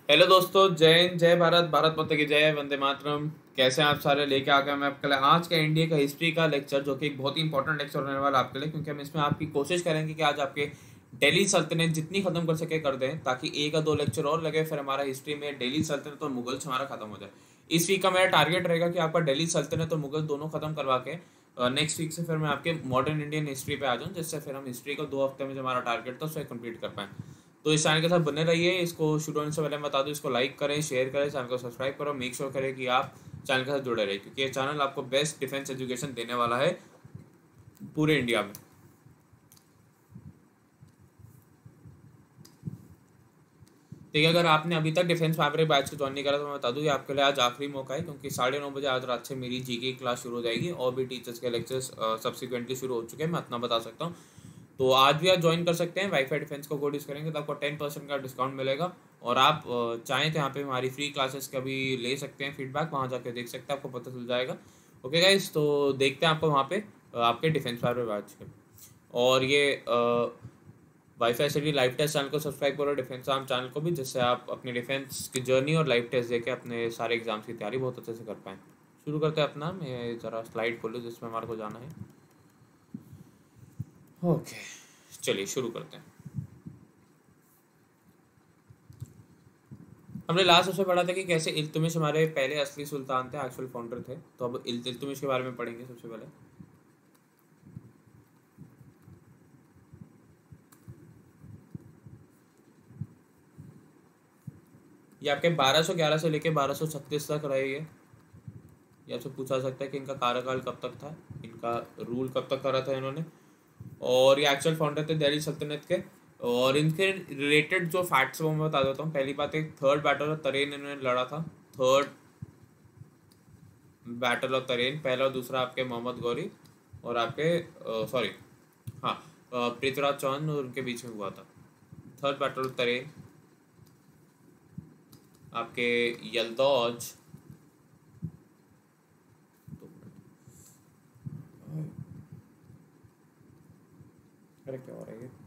Hello दोस्तों, जय हिंद, जय भारत, भारत माता की जय, वंदे मातरम। कैसे हैं आप सारे? लेके आ गए मैं आपके लिए आज का इंडिया का हिस्ट्री का लेक्चर, जो कि एक बहुत ही इंपॉर्टेंट लेक्चर होने वाला है आपके लिए, क्योंकि हम इसमें आपकी कोशिश करेंगे कि आज आपके दिल्ली सल्तनत जितनी खत्म कर सके कर दें, ताकि एक या दो लेक्चर और लगे, फिर हमारा हिस्ट्री में दिल्ली सल्तनत और मुगल्स हमारा खत्म हो जाए। इस वीक का मेरा टारगेट रहेगा कि आपका दिल्ली सल्तनत और मुगल दोनों खत्म करवा के नेक्स्ट वीक से फिर मैं आपके मॉडर्न इंडियन हिस्ट्री पे आ जाऊँ, जिससे फिर हम हिस्ट्री को 2 हफ्ते में जो हमारा टारगेट था उसे कंप्लीट कर पाएँ। तो इस चैनल के साथ बने रहिए। इसको शुरू होने से पहले मैं बता दूं, इसको लाइक करें, शेयर करें, चैनल को सब्सक्राइब करो, मेक श्योर करें कि आप चैनल के साथ जुड़े रहे, क्योंकि ये चैनल आपको बेस्ट डिफेंस एजुकेशन देने वाला है पूरे इंडिया में। ठीक है, अगर आपने अभी तक डिफेंस फैब्रिक बैच को ज्वाइन नहीं करा तो मैं बता दूं, ये आपके लिए आज आखिरी मौका है, क्योंकि 9:30 बजे आज रात से मेरी जीके की क्लास शुरू हो जाएगी और भी टीचर्स के लेक्चर्स सब्सिक्वेंटली शुरू हो चुके हैं, मैं इतना बता सकता हूँ। तो आज भी आप ज्वाइन कर सकते हैं। वाईफाई डिफेंस को कोड यूज़ करेंगे तो आपको 10% का डिस्काउंट मिलेगा, और आप चाहें तो यहाँ पे हमारी फ्री क्लासेस का भी ले सकते हैं फीडबैक, वहाँ जाकर देख सकते हैं, आपको पता चल जाएगा। ओके गाइस, तो देखते हैं आपको वहाँ पे आपके डिफेंस फैब्रिक बैच के। और ये वाईफाई से भी लाइव टेस्ट चैनल को सब्सक्राइब करो, डिफेंस आर्म चैनल को भी, जिससे आप अपनी डिफेंस की जर्नी और लाइव टेस्ट देके अपने सारे एग्जाम्स की तैयारी बहुत अच्छे से कर पाएँ। शुरू करते हैं अपना। मैं ज़रा स्लाइड खोलूँ जिसमें हमारे को जाना है। ओके, चलिए शुरू करते हैं। हमने लास्ट उसमें पढ़ा था कि कैसे इल्तुमिश हमारे पहले असली सुल्तान थे, एक्चुअल फाउंडर थे। तो अब इल्तुमिश के बारे में पढ़ेंगे सबसे पहले। ये आपके 1211 से लेके 1236 तक रहे। ये आपसे पूछा सकता है कि इनका कार्यकाल कब तक था, इनका रूल कब तक करा था इन्होंने, और ये एक्चुअल फाउंडर थे दिल्ली सल्तनत के। और इनके रिलेटेड जो फैक्ट्स वो मैं बता देता हूँ। पहली बात, एक थर्ड बैटल ऑफ तरेन इन्होंने लड़ा था। थर्ड बैटल ऑफ तरेन, पहला और दूसरा आपके मोहम्मद गौरी और आपके सॉरी हाँ पृथ्वीराज चौहान और उनके बीच में हुआ था। थर्ड बैटल ऑफ तरेन आपके यलदौज, अरे क्या हो रहा है?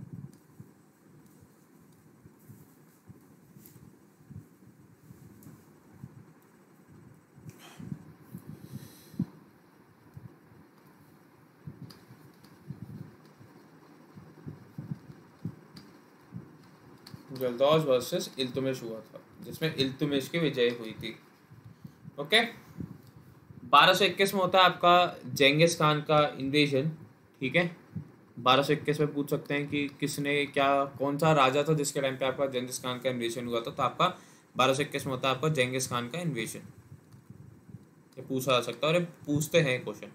यलदौज वर्सेस इल्तुमिश हुआ था, जिसमें इल्तुमिश की विजय हुई थी। ओके, 1221 में होता है आपका जेंगिस खान का इन्वेजन। ठीक है, 1221 में पूछ सकते हैं कि किसने क्या, कौन सा राजा था जिसके टाइम पे आपका जेंगिस खान का इन्वेजन हुआ था। तो आपका 1221 में होता है आपका जेंगिस खान का इन्वेजन। ये पूछा जा सकता है, और ये पूछते हैं क्वेश्चन।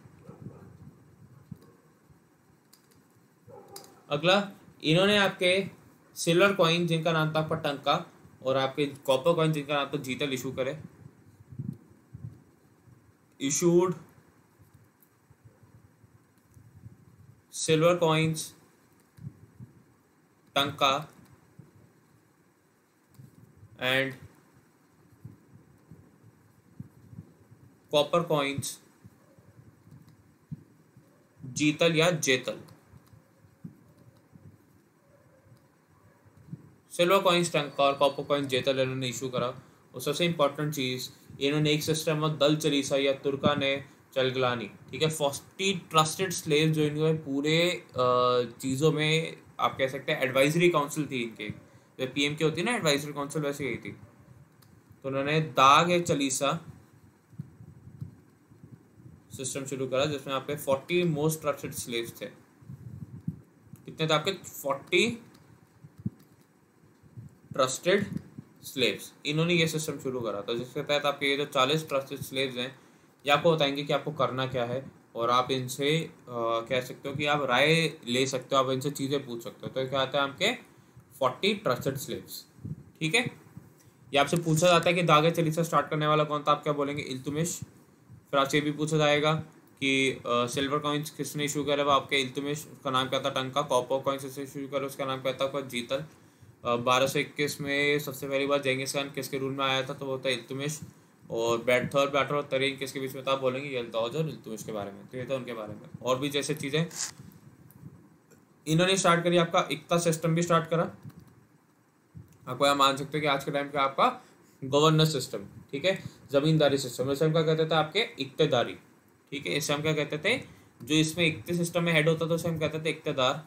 अगला, इन्होंने आपके सिल्वर कॉइन जिनका नाम था आपका टंका, और आपके कॉपर कॉइन जिनका नाम था जीतल इशू करे। Issued silver coins tanka and copper coins jital या जेतल। सिल्वर कॉइन्स टंका और कॉपर कॉइन जेतल इन्होंने इशू करा। और सबसे इंपॉर्टेंट चीज़, इन्होंने एक सिस्टम ऑफ दल चलीसा या तुर्का ने चलगलानी, ठीक है, 40 ट्रस्टेड स्लेव जो इनके पूरे चीज़ों में आप कह सकते हैं एडवाइजरी काउंसिल थी इनके, जो पीएम की होती है ना एडवाइजरी काउंसिल, वैसे यही थी। तो उन्होंने दाग ए चलीसा सिस्टम शुरू करा, जिसमें आपके 40 मोस्ट ट्रस्टेड स्लेव्स थे। कितने थे आपके? 40 ट्रस्टेड स्लेव्स। इन्होंने ये सिस्टम शुरू करा था, जिसके तहत आपके ये जो 40 ट्रस्टेड स्लेव्स हैं, ये आपको बताएंगे कि आपको करना क्या है, और आप इनसे कह सकते हो कि आप राय ले सकते हो, आप इनसे चीज़ें पूछ सकते हो। तो क्या आता है आपके 40 ट्रस्टेड स्लेव्स। ठीक है, ये आपसे पूछा जाता है कि दागे चली से स्टार्ट करने वाला कौन था, आप क्या बोलेंगे? इल्तुमिश। फिर आपसे ये भी पूछा जाएगा कि सिल्वर कॉइन्स किसने इशू करे, वो आपके इल्तुमिश, उसका नाम क्या था? टंका। कॉपर कॉइन्स किसने इशू करे, उसका नाम क्या था? आपका जीतल। 1221 में सबसे पहली बार जेंगिस खान किसके रूल में आया था, तो वो था इल्तुमिश। और थर्ड बैटल और तरीन किसके बीच में था, आप बोलेंगे यलदौज और इल्तुमिश के बारे में। तो ये था उनके बारे में। और भी जैसे चीज़ें इन्होंने स्टार्ट करी, आपका इक्ता सिस्टम भी स्टार्ट करा। आपको यहाँ मान सकते हो कि आज के टाइम पे आपका गवर्नर सिस्टम, ठीक है, जमींदारी सिस्टम। इसे हम क्या कहते थे आपके इक्तेदारी, ठीक है, इसे हम क्या कहते थे, जो इसमें इक्ते सिस्टम में हेड होता था उसे हम कहते थे इक्तेदार।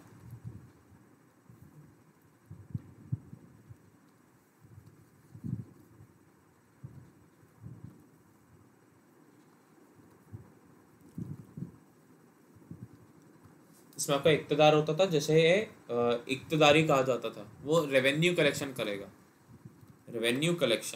इसमें आपका इक्तेदार होता था, जैसे इक्तेदारी कहा जाता था, वो रेवेन्यू कलेक्शन करेगा, रेवेन्यू कलेक्शन,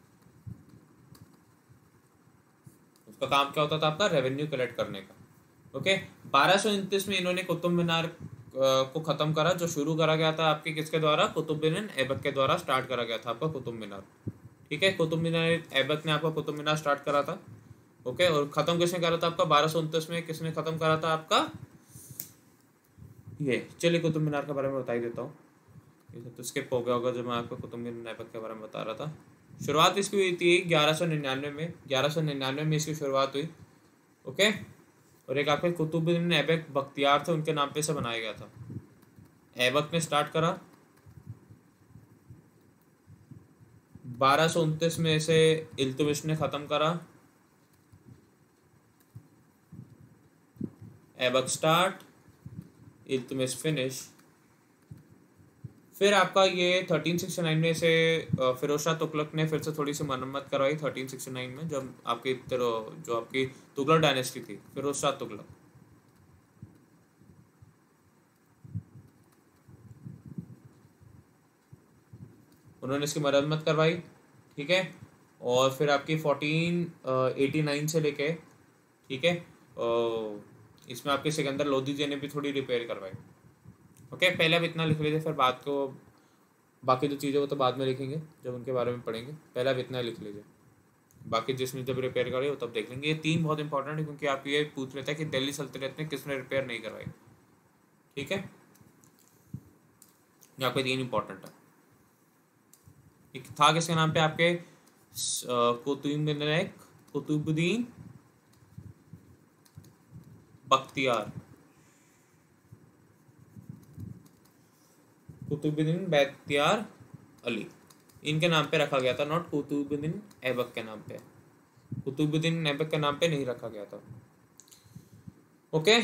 उसका काम क्या होता था आपका, रेवेन्यू कलेक्ट करने का। ओके, 1229 में इन्होंने कुतुब मीनार को खत्म करा, जो शुरू करा गया था आपके किसके द्वारा, कुतुबुद्दीन ऐबक के द्वारा स्टार्ट करा गया था आपका कुतुब मीनार, ठीक है। कुतुब मीनार ऐबक ने आपका कुतुब मीनार स्टार्ट करा था। ओके, और खत्म किसने करा था आपका, 1229 में किसने खत्म करा था आपका, ये। चलिए कुतुब मीनार के बारे में बता ही देता हूँ, ये तो स्किप हो गया होगा जब मैं आपको कुतुब मीनार ऐबक के बारे में बता रहा था। शुरुआत इसकी हुई थी 1199 में, 1199 में इसकी शुरुआत हुई। ओके, और एक आपके कुतुबुद्दीन ऐबक बख्तियार थे, उनके नाम पे से बनाया गया था। ऐबक ने स्टार्ट करा, 1229 में इसे इल्तुतमिश ने ख़त्म करा। Aibak start, Iltutmish finish. फिर आपका ये 1369 में से फिरोज शाह तुगलक ने फिर से थोड़ी सी मरम्मत करवाई 1369 में, जब आपकी जो आपकी तुगलक डायनेस्टी थी, फिरोज शाह तुगलक। उन्होंने इसकी मरम्मत करवाई, ठीक है। और फिर आपकी 1489 से लेके, ठीक है, इसमें आपके सिकंदर लोधी जी ने भी थोड़ी रिपेयर करवाई। ओके, पहले अब इतना लिख लीजिए, फिर बात को बाकी जो चीज़ें वो तो बाद में लिखेंगे जब उनके बारे में पढ़ेंगे, पहले अब इतना लिख लीजिए, बाकी जिसने जब रिपेयर करे वो तब देख लेंगे। ये 3 बहुत इंपॉर्टेंट है, क्योंकि आप ये पूछ लेते हैं कि दिल्ली सल्तनत ने किसने रिपेयर नहीं करवाई, ठीक है। यहाँ पे 3 इंपॉर्टेंट है। एक था किसके नाम पे आपके, कुतुबुद्दीन बख्तियार, कुतुबुद्दीन बख्तियार अली, इनके नाम पे रखा गया था, नॉट कुतुबुद्दीन ऐबक के नाम पे, कुतुबुद्दीन ऐबक के नाम पे नहीं रखा गया था। ओके,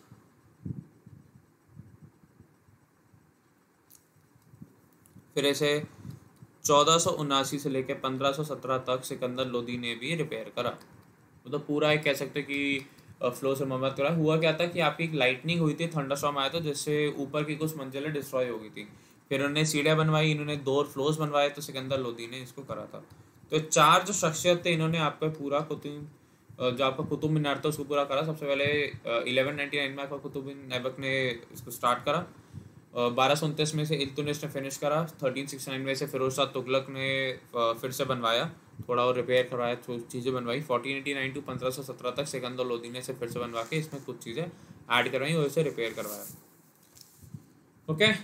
फिर ऐसे 1479 से लेकर 1517 तक सिकंदर लोदी ने भी रिपेयर करा, मतलब पूरा एक कह सकते हैं कि फ्लो से मरम्मत करा। हुआ क्या था कि आपकी एक लाइटनिंग हुई थी, थंडरस्टॉर्म आया था, जिससे ऊपर की कुछ मंजिलें डिस्ट्रॉय हो गई थी। फिर उन्होंने सीढ़ियाँ बनवाई, इन्होंने 2 फ्लोर्स बनवाए, तो सिकंदर लोदी ने इसको करा था। तो 4 जो शख्सियत थे, इन्होंने आपका पूरा जो आपका कुतुब मीनार था उसको पूरा करा। सबसे पहले 1199 में आपका कुतुबुद्दीन ऐबक ने इसको स्टार्ट करा, 1229 में से इल्तुतमिश ने फिनिश करा, 1369 में से फिरोज शाह तुगलक ने फिर से बनवाया, थोड़ा और रिपेयर करवाया, चीज़ें बनवाई। 1489 टू 1517 तक सिकंदर लोदी ने इसे फिर से बनवा के इसमें कुछ चीज़ें ऐड करवाई और इसे रिपेयर करवाया। ओके,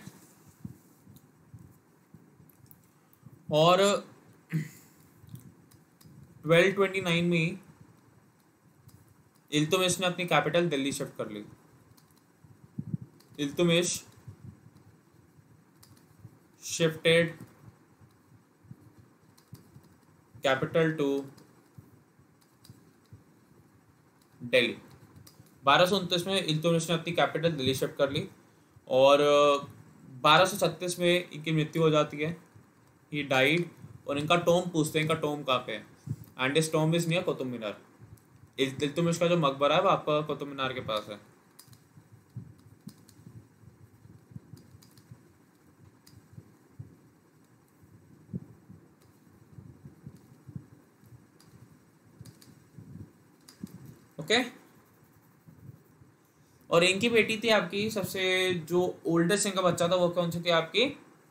और 1229 में इल्तुतमिश ने अपनी कैपिटल दिल्ली शिफ्ट कर ली। Iltutmish shifted capital to Delhi. 1229 में इल्तुतमिश ने अपनी कैपिटल दिल्ली शिफ्ट कर ली, और 1236 में इनकी मृत्यु हो जाती है, ही डाइड। और इनका टोम पूछते हैं, इनका टोम कहाँ पे है, and his tomb is near Qutub Minar. Iltutmish का जो मकबरा है वो आपका कुतुब मीनार के पास है। ओके, और इनकी बेटी थी आपकी सबसे जो ओल्डेस्ट इनका बच्चा था, वो कौन सी थी आपकी,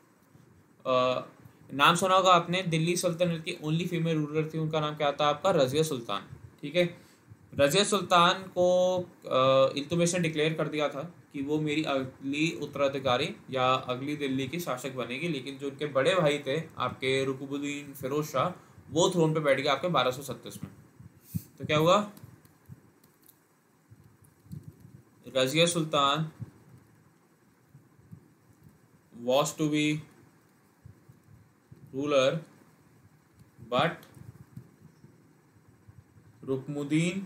नाम सुना होगा आपने, दिल्ली सल्तनत की ओनली फीमेल रूलर थी, उनका नाम क्या था आपका, रजिया सुल्तान, ठीक है। रजिया सुल्तान को इल्तुतमिश ने डिक्लेयर कर दिया था कि वो मेरी अगली उत्तराधिकारी या अगली दिल्ली की शासक बनेगी, लेकिन जो उनके बड़े भाई थे आपके रुकुबुद्दीन फिरोज शाह, वो थ्रोन पे बैठ गया आपके 1237 में। तो क्या हुआ, Razia Sultan was to be ruler but Rukmuddin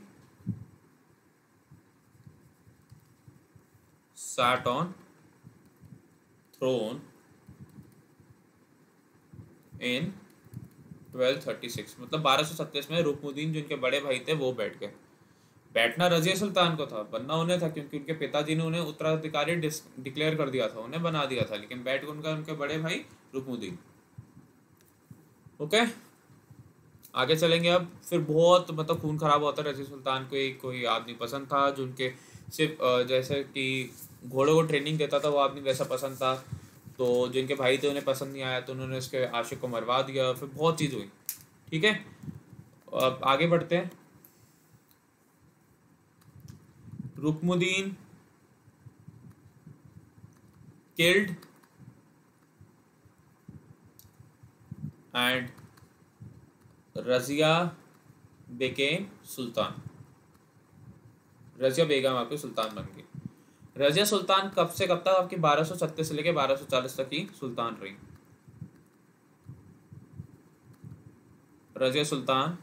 sat on throne in 1236, मतलब 1237 में रुकमुद्दीन जो इनके बड़े भाई थे वो बैठ गए। बैठना रजिया सुल्तान को था, बनना उन्हें था, क्योंकि उनके पिताजी ने उन्हें उत्तराधिकारी डिक्लेयर कर दिया था, उन्हें बना दिया था, लेकिन बैठ उनका उनके बड़े भाई रुकमुद्दीन। ओके, आगे चलेंगे अब। फिर बहुत मतलब खून खराब होता है। रजिया सुल्तान को एक कोई आदमी पसंद था जो उनके सिर्फ जैसे कि घोड़ों को ट्रेनिंग देता था, वो आदमी वैसा पसंद था। तो जो इनके भाई थे उन्हें पसंद नहीं आया, तो उन्होंने उसके आशिक को मरवा दिया। फिर बहुत चीज़ हुई। ठीक है, अब आगे बढ़ते हैं। Ruknuddin killed and Razia became sultan. Razia Begum आपकी सुल्तान बन गई। रजिया सुल्तान कब से कब तक आपकी 1236 से लेकर 1240 तक की सुल्तान रही। रजिया सुल्तान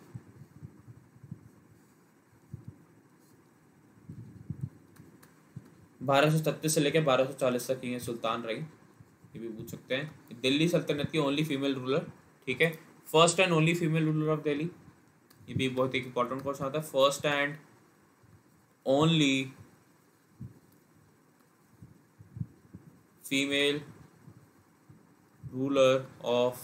1236 से लेकर 1240 तक की सुल्तान रही। ये भी पूछ सकते हैं। दिल्ली सल्तनत की ओनली फीमेल रूलर। ठीक है, first and only female ruler of Delhi. ये भी बहुत एक इंपॉर्टेंट क्वेश्चन आता है। First and only female ruler of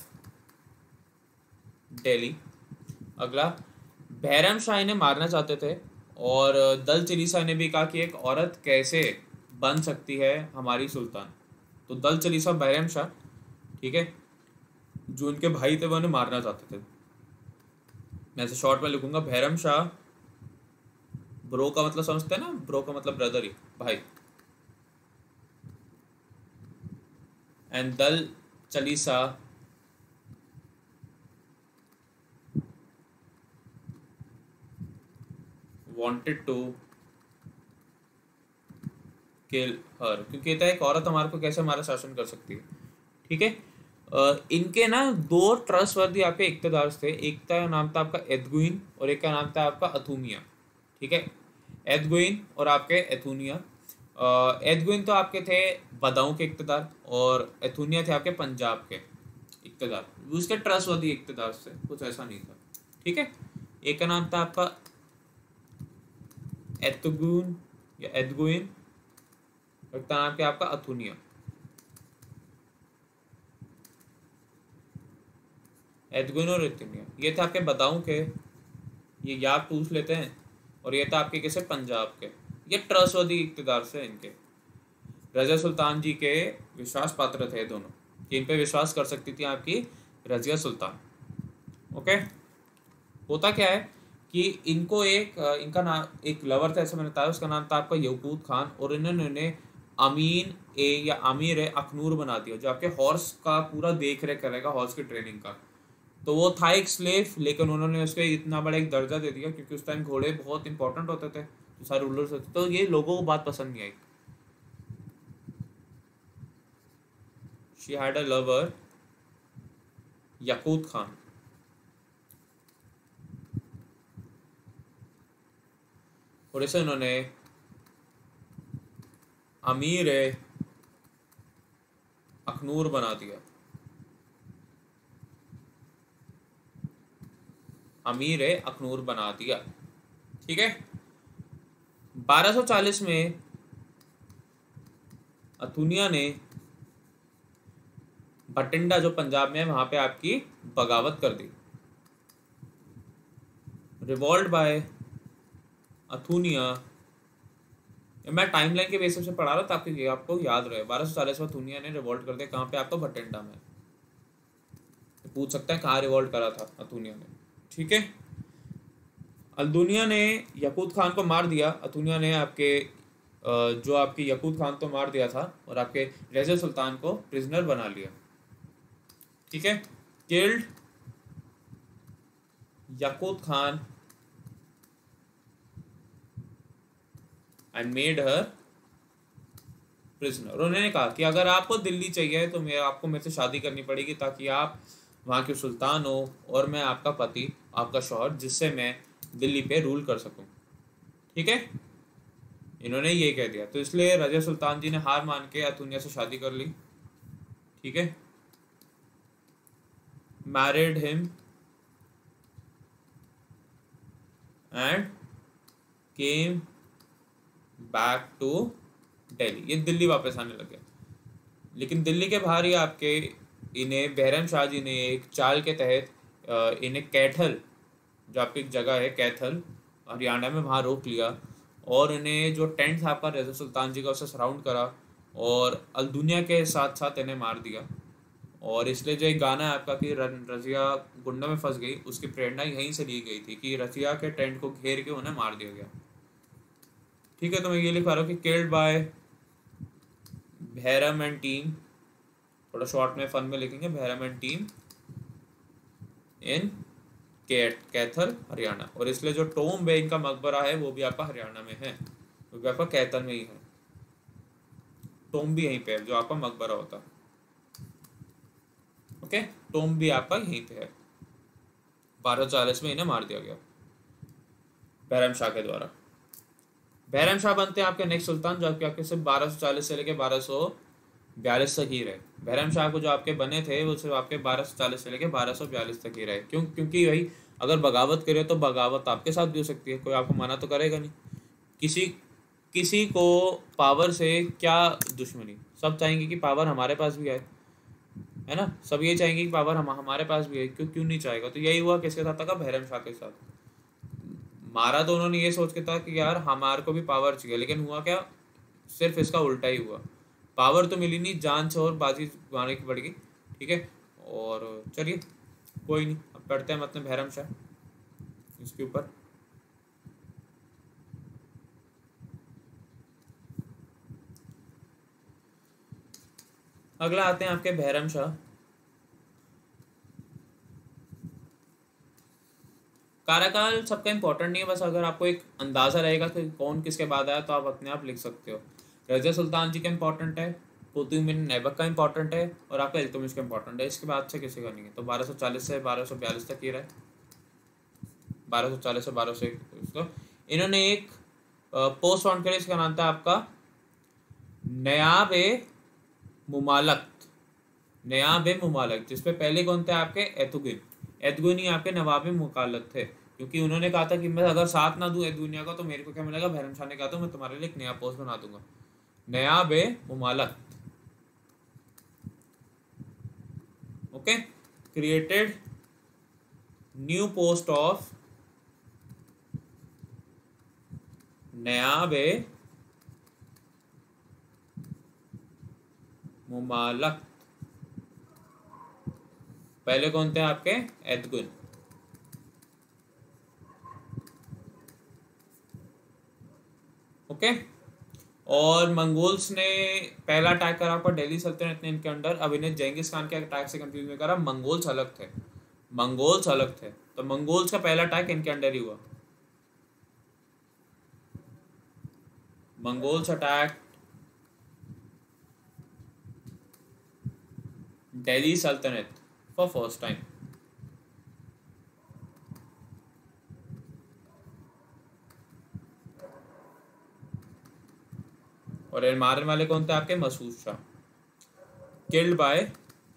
Delhi. अगला, बैरम शाह ने मारना चाहते थे और दल चिलीसा ने भी कहा कि एक औरत कैसे बन सकती है हमारी सुल्तान। तो दल चिलीसा बैरम शाह, ठीक है, जो उनके भाई थे वो उन्हें मारना चाहते थे। मैं ऐसे शॉर्ट में लिखूंगा, बैरम शाह, ब्रो का मतलब समझते हैं ना, ब्रो का मतलब ब्रदर ही, भाई। एंड दल Chalisa wanted to kill her, क्योंकि ये था एक औरत हमारे को कैसे हमारा शासन कर सकती है। ठीक है, इनके ना दो ट्रस्टवर्दी आपके इक्तदार थे। एक का नाम था आपका एदगुइन और एक का नाम था आपका अथुनिया। ठीक है, एदगुइन और आपके एथुनिया। एदगुइन तो आपके थे बदाऊं के इक्तदार और एथुनिया थे आपके पंजाब के इक्तदार। उसके ट्रस्टवर्दी इक्तदार से कुछ ऐसा नहीं था। ठीक है, एक का नाम था आपका एतगुन या एदगुइन, और का नाम क्या आपका अथुनिया। एदगुइन और एथुनिया ये थे आपके बदाऊं के, ये याद पूछ लेते हैं। और ये था आपके कैसे पंजाब के। ये ट्रस्टवर्दी इक्तदार से इनके। रजिया सुल्तान जी के विश्वास पात्र थे दोनों, कि इन पे विश्वास कर सकती थी आपकी रजिया सुल्तान। ओके, होता क्या है कि इनको इनका नाम एक लवर था, ऐसा मैंने बताया, उसका नाम था आपका यकूत खान। और इन्होंने अमीन ए या अमीर ए अखनूर बना दिया, जो आपके हॉर्स का पूरा देख रेख करेगा, हॉर्स की ट्रेनिंग का। तो वो था एक स्लेव, लेकिन उन्होंने उसको इतना बड़ा एक दर्जा दे दिया, क्योंकि उस टाइम घोड़े बहुत इंपॉर्टेंट होते थे, जो सारे रूलर्स होते थे। तो ये लोगों को बात पसंद नहीं आई। She had a lover Yakut Khan. और इसे उन्होंने अमीर अखनूर बना दिया। अमीर अखनूर बना दिया। ठीक है, 1240 में अथुनिया ने भटिंडा जो पंजाब में है वहां पे आपकी बगावत कर दी। Revolt bye अथुनिया। मैं टाइमलाइन के बेसिस पे पढ़ा रहा था ताकि आपको याद रहे। 1240 में अथुनिया ने रिवॉल्ट कर दिया। कहाँ पे आपको? भटिंडा में। पूछ सकते हैं कहाँ रिवॉल्ट करा था अथुनिया ने। ठीक है, अल्दुनिया ने यकूत खान को मार दिया। अथुनिया ने आपके जो आपके यकूत खान तो मार दिया था और आपके रजिया सुल्तान को प्रिजनर बना लिया। ठीक है, killed Yakut Khan and made her prisoner. उन्होंने कहा कि अगर आपको दिल्ली चाहिए तो आपको मेरे से शादी करनी पड़ेगी, ताकि आप वहाँ की सुल्तान हो और मैं आपका पति, आपका शौहर, जिससे मैं दिल्ली पे रूल कर सकूं। ठीक है, इन्होंने ये कह दिया। तो इसलिए रजिया सुल्तान जी ने हार मान के अतुन्या से शादी कर ली। ठीक है, married him and came back to Delhi. ये दिल्ली वापस आने लगे। लेकिन दिल्ली के बाहर ही आपके इन्हें बहरम शाह जी ने एक चाल के तहत इन्हें कैथल, जो आपकी एक जगह है कैथल हरियाणा में, वहाँ रोक लिया और इन्हें जो टेंट था आपका रज़िया सुल्तान जी का, उसे सराउंड करा और अलदुनिया के साथ साथ इन्हें मार दिया। और इसलिए जो एक गाना है आपका कि रज़िया गुंडों में फंस गई, उसकी प्रेरणा यहीं से ली गई थी कि रज़िया के टेंट को घेर के उन्हें मार दिया गया। ठीक है, तो मैं ये लिखा रहा हूँ कि killed by Bahram and team, थोड़ा शॉर्ट में फन में लिखेंगे, Bahram and team in Kaithal Haryana. और इसलिए जो टोम्ब है इनका मकबरा है वो भी आपका हरियाणा में है, वो भी आपका कैथल में ही है। टोम्ब भी यहीं पे है जो आपका मकबरा होता है। ओके, टोम्ब भी आपका यहीं पे है। 1240 में इन्हें मार दिया गया बहरम शाह के द्वारा। बहरम शाह बनते हैं आपके नेक्स्ट सुल्तान, जो आपके सिर्फ 1240 से लेके 1242 तक ही रहे। बहरम शाह को जो आपके बने थे वो सिर्फ आपके 1240 से लेके 1242 तक ही रहे। क्योंकि भाई अगर बगावत करे तो बगावत आपके साथ भी हो सकती है, कोई आपको मना तो करेगा नहीं। किसी किसी को पावर से क्या दुश्मनी, सब चाहेंगे कि पावर हमारे पास भी आए, है ना। सब ये चाहेंगे कि पावर हमारे पास भी है, क्यों नहीं चाहेगा। तो यही हुआ किसके साथ था, बहरम शाह के साथ। मारा तो उन्होंने ये सोच के था कि यार हमारे को भी पावर चाहिए, लेकिन हुआ क्या, सिर्फ इसका उल्टा ही हुआ। पावर तो मिली नहीं, जान से और बाजी गंवाने की पड़ गई। ठीक है, और चलिए कोई नहीं, अब पढ़ते हैं अपने बहरम शाह इसके ऊपर। अगला आते हैं आपके बहरम शाह। कार्यकाल सबका इंपॉर्टेंट नहीं है, बस अगर आपको एक अंदाजा रहेगा कि कौन किसके बाद आया तो आप अपने आप लिख सकते हो। रज़िया सुल्तान जी का इंपॉर्टेंट है, कुतुब बिन ऐबक का इंपॉर्टेंट है और आपका इल्तुतमिश का इंपॉर्टेंट है। इसके बाद से किसी का नहीं है। तो 1240 से 1242 तक ये रहा है। 1240 से 1201 तो इन्होंने एक पोस्ट फाउंड किया, इसका नाम था आपका नयाब ए मुमालक। नयाब ए मुमालक, जिसपे पहले कौन थे आपके एतुगिन। एतुगिन ही आपके नवाब मुकालत थे, क्योंकि उन्होंने कहा था कि मैं अगर साथ ना दूं दुनिया का तो मेरे को क्या मिलेगा। बहरम शाह ने कहा था मैं तुम्हारे लिए एक नया पोस्ट बना दूंगा, Naib e Mumalik. Okay, created new post of Naib e Mumalik. पहले कौन थे आपके एतगुन। ओके, और मंगोल्स ने पहला अटैक करा पर दिल्ली सल्तनत ने इनके अंडर। अब इन्हें जेंगिस खान के अटैक से कंफ्यूज नहीं करा, मंगोल्स अलग थे, मंगोल्स अलग थे। तो मंगोल्स का पहला अटैक इनके अंडर ही हुआ। मंगोल्स अटैक दिल्ली सल्तनत फॉर फर्स्ट टाइम। और ये मारने वाले कौन थे आपके, मसूद शाह। किल्ड बाय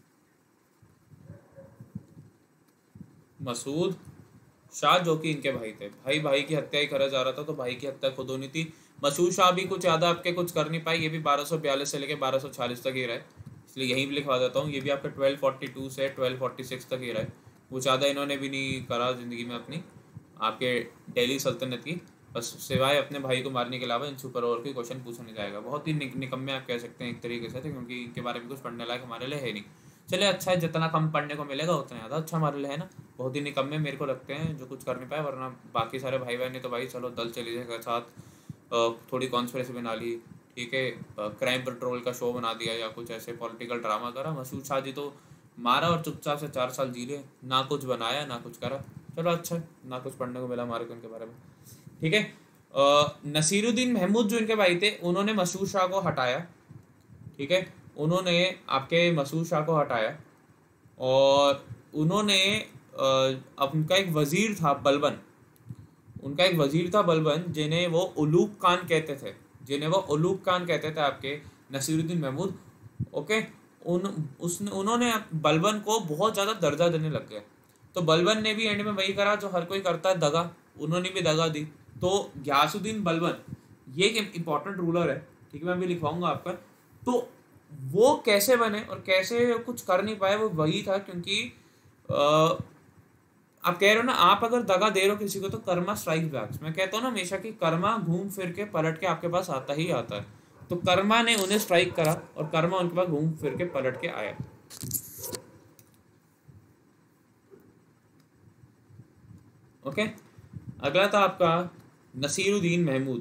मसूद शाह, जो कि इनके भाई थे। भाई भाई की हत्या ही करा जा रहा था, तो भाई की हत्या खुद होनी थी। मसूद शाह भी कुछ ज़्यादा आपके कुछ कर नहीं पाए, ये भी 1242 से लेके 1240 तक ही रहे, इसलिए यहीं भी लिखवा देता हूँ। ये भी आपके 1242 से 1246 तक ही रहे, वो ज़्यादा इन्होंने भी नहीं करा ज़िंदगी में अपनी आपके दिल्ली सल्तनत की, बस सिवाय अपने भाई को मारने के अलावा इनसे ऊपर और कोई क्वेश्चन पूछा नहीं जाएगा। बहुत ही निकम्मे आप कह सकते हैं एक तरीके से थे, क्योंकि इनके बारे में कुछ पढ़ने लायक हमारे लिए है नहीं। चलिए अच्छा है, जितना कम पढ़ने को मिलेगा उतना ज़्यादा अच्छा हमारे लिए, है ना। बहुत ही निकम्मे मेरे को लगते हैं जो कुछ कर नहीं पाए, वरना बाकी सारे भाई बहन ने तो भाई चलो दल चली जाएगा साथ, थोड़ी कॉन्स्पिरेसी बना ली, ठीक है, क्राइम पेट्रोल का शो बना दिया या कुछ ऐसे पॉलिटिकल ड्रामा करा। मसूद शाह जी तो मारा और चुपचाप से 4 साल जी ले, ना कुछ बनाया ना कुछ करा। चलो अच्छा है, ना कुछ पढ़ने को मिला हमारे को इनके बारे में, ठीक है। नसीरुद्दीन महमूद जो इनके भाई थे, उन्होंने मसूद शाह को हटाया, ठीक है, उन्होंने आपके मसूद शाह को हटाया और उन्होंने अब उनका एक वजीर था बलबन, उनका एक वजीर था बलबन, जिन्हें वो उलूग खान कहते थे, जिन्हें वो उलूग खान कहते थे आपके नसीरुद्दीन महमूद। ओके, उन्होंने बलबन को बहुत ज़्यादा दर्जा देने लग गए। तो बलबन ने भी एंड में वही करा जो हर कोई करता है, दगा। उन्होंने भी दगा दी। तो गयासुद्दीन बलबन ये एक इंपॉर्टेंट रूलर है, ठीक है, मैं भी लिखवाऊंगा आपका। तो वो कैसे बने और कैसे कुछ कर नहीं पाए, वो वही था क्योंकि आप कह रहे हो ना, आप अगर दगा दे रहे हो किसी को तो कर्मा स्ट्राइक बैक। मैं कहता हूँ ना हमेशा कि कर्मा घूम फिर के पलट के आपके पास आता ही आता है। तो कर्मा ने उन्हें स्ट्राइक करा और कर्मा उनके पास घूम फिर के पलट के आया। ओके, अगला था आपका नसीरुद्दीन महमूद।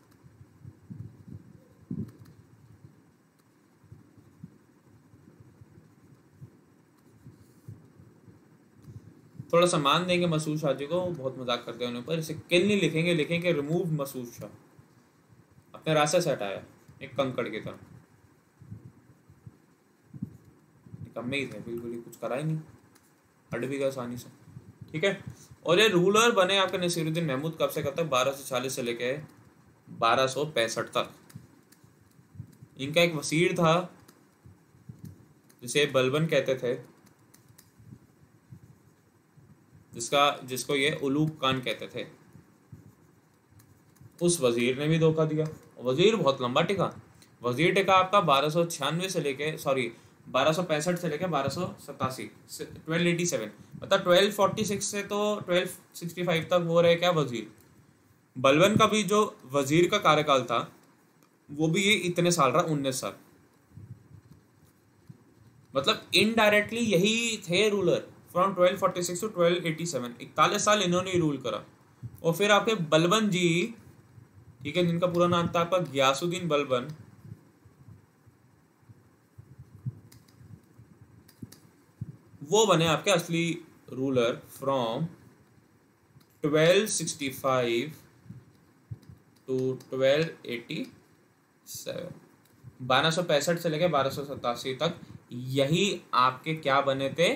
थोड़ा सा मान देंगे मसूद शाह जी को, बहुत मजाक करते हैं उन्हें पर, इसे किल नहीं लिखेंगे, लिखेंगे रिमूव मसूद शाह। अपने रास्ते से हटाया एक कंकड़ की तरह, कम में ही थे, बिल्कुल ही कुछ करा ही नहीं, हट भी गया आसानी से। ठीक है, और ये रूलर बने आपके नसीरुद्दीन महमूद कब से कब तक? 1240 से लेके 1265 तक। इनका एक वजीर था जिसे बलबन कहते थे, जिसको ये उलूग खान कहते थे। उस वजीर ने भी धोखा दिया। वजीर बहुत लंबा टिका। वजीर टिका आपका 1296 से लेके 1265 से लेके 1287, 1287, मतलब 1246 से तो 1265 तक वो रहे क्या वजीर। बलबन का भी जो वजीर का कार्यकाल था वो भी ये इतने साल रहा, 19 साल। मतलब इनडायरेक्टली यही थे रूलर फ्रॉम 1246 टू 1287, 41 साल इन्होंने रूल करा। और फिर आपके बलबन जी, ठीक है, जिनका पूरा नाम था आपका गयासुद्दीन बलबन, वो बने आपके असली रूलर फ्रॉम 1265 टू 1287, 1265 से लेके 1287 तक यही आपके क्या बने थे?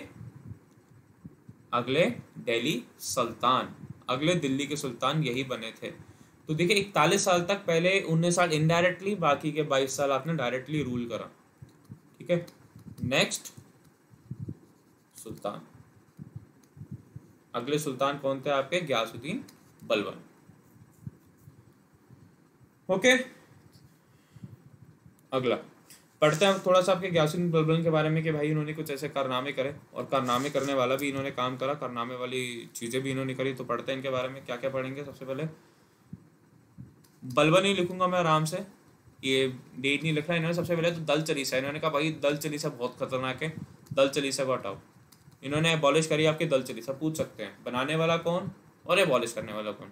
अगले दिल्ली सुल्तान, अगले दिल्ली के सुल्तान यही बने थे। तो देखिए 41 साल तक, पहले 19 साल इनडायरेक्टली, बाकी के 22 साल आपने डायरेक्टली रूल करा। ठीक है, नेक्स्ट सुल्तान, अगले सुल्तान कौन थे आपके? गयासुद्दीन बलबन। ओके, अगला पढ़ते हैं थोड़ा सा आपके गयासुद्दीन बलबन के बारे में कि भाई इन्होंने कुछ ऐसे कारनामे करे, और कारनामे करने वाला भी इन्होंने काम करा, कारनामे वाली चीज़ें भी इन्होंने करी। तो पढ़ते हैं इनके बारे में, क्या क्या पढ़ेंगे। सबसे पहले बलबन ही लिखूंगा मैं आराम से, ये डेट नहीं लिख रहा। इन्होंने सबसे पहले तो दल चलीसा, इन्होंने कहा भाई दल चलीसा बहुत खतरनाक है, दल चलीसा को हटाओ। इन्होंने एबॉलिश करी आपकी दल चलीसा। पूछ सकते हैं बनाने वाला कौन और एबॉलिश करने वाला कौन?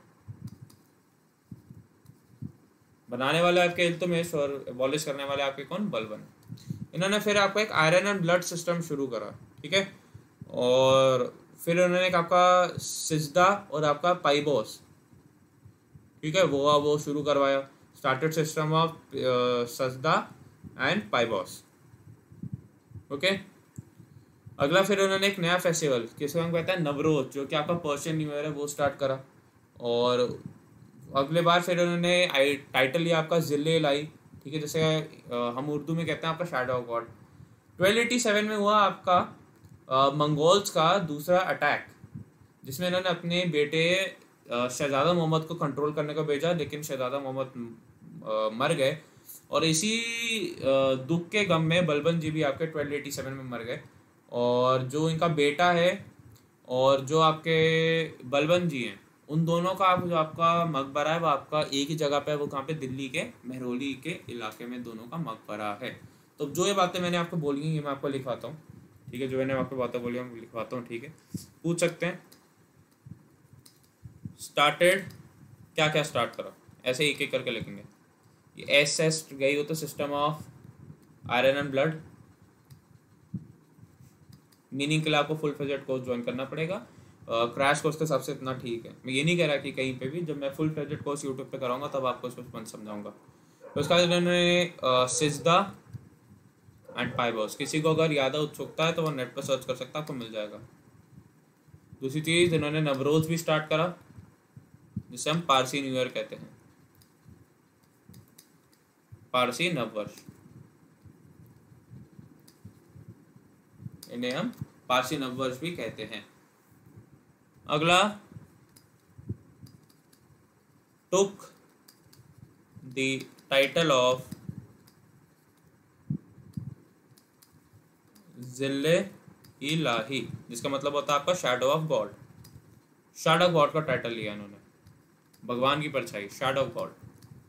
बनाने वाले आपके इल्तुतमिश और एबॉलिश करने वाले आपके कौन? बलबन। इन्होंने फिर आपको एक आयरन एंड ब्लड सिस्टम शुरू करा। ठीक है, और फिर उन्होंने एक आपका सिजदा और आपका पाइबोस, ठीक है, वो शुरू करवाया। Started system of sijda and paibos. Okay, अगला फिर उन्होंने एक नया फेस्टिवल, किसको हम कहते हैं नवरोज, जो कि आपका पर्शियन न्यू ईयर है, वो स्टार्ट करा। और अगले बार फिर उन्होंने टाइटल लिया आपका जिले लाई, ठीक है, जैसे हम उर्दू में कहते हैं आपका शैडो ऑफ गॉड। 1287 में हुआ आपका मंगोल्स का दूसरा अटैक, जिसमें इन्होंने अपने बेटे शहजादा मोहम्मद को कंट्रोल करने को भेजा, लेकिन शहजादा मोहम्मद मर गए। और इसी दुख के गम में बलबन जी भी आपके 1287 में मर गए। और जो इनका बेटा है और जो आपके बलबन जी हैं, उन दोनों का जो आपका मकबरा है वो आपका एक ही जगह पे है। वो कहाँ पे? दिल्ली के महरौली के इलाके में दोनों का मकबरा है। तो जो ये बातें मैंने आपको बोली हैं ये मैं आपको लिखवाता हूँ। ठीक है, जो मैंने आपको बातें बोली मैं लिखवाता हूँ। ठीक है, पूछ सकते हैं स्टार्टेड, क्या क्या स्टार्ट करा, ऐसे एक एक करके लिखेंगे। ये एस गई हो तो system of iron and blood, meaning के लिए आपको फुल फ्लेजेड कोर्स ज्वाइन करना पड़ेगा। क्रैश कोर्स के हिसाब से इतना ठीक है। मैं ये नहीं कह रहा कि कहीं पे भी, जब मैं फुल फ्लेजेड कोर्स यूट्यूब पे कराऊंगा तब आपको इसमें समझाऊंगा। तो उसका इन्होंने सिजदा एंड पाइबोस, किसी को अगर ज़्यादा उत्सुकता है तो वो नेट पर सर्च कर सकता है, आपको मिल जाएगा। दूसरी चीज़, इन्होंने नवरोज भी स्टार्ट करा, जिसे हम पारसी न्यू ईयर कहते हैं, पारसी नववर्ष, इन्हें हम पारसी नववर्ष भी कहते हैं। अगला, टुक द टाइटल ऑफ जिल्ले इलाही, जिसका मतलब होता है आपका shadow of God. Shadow of God का टाइटल लिया इन्होंने, भगवान की परछाई, shadow of God.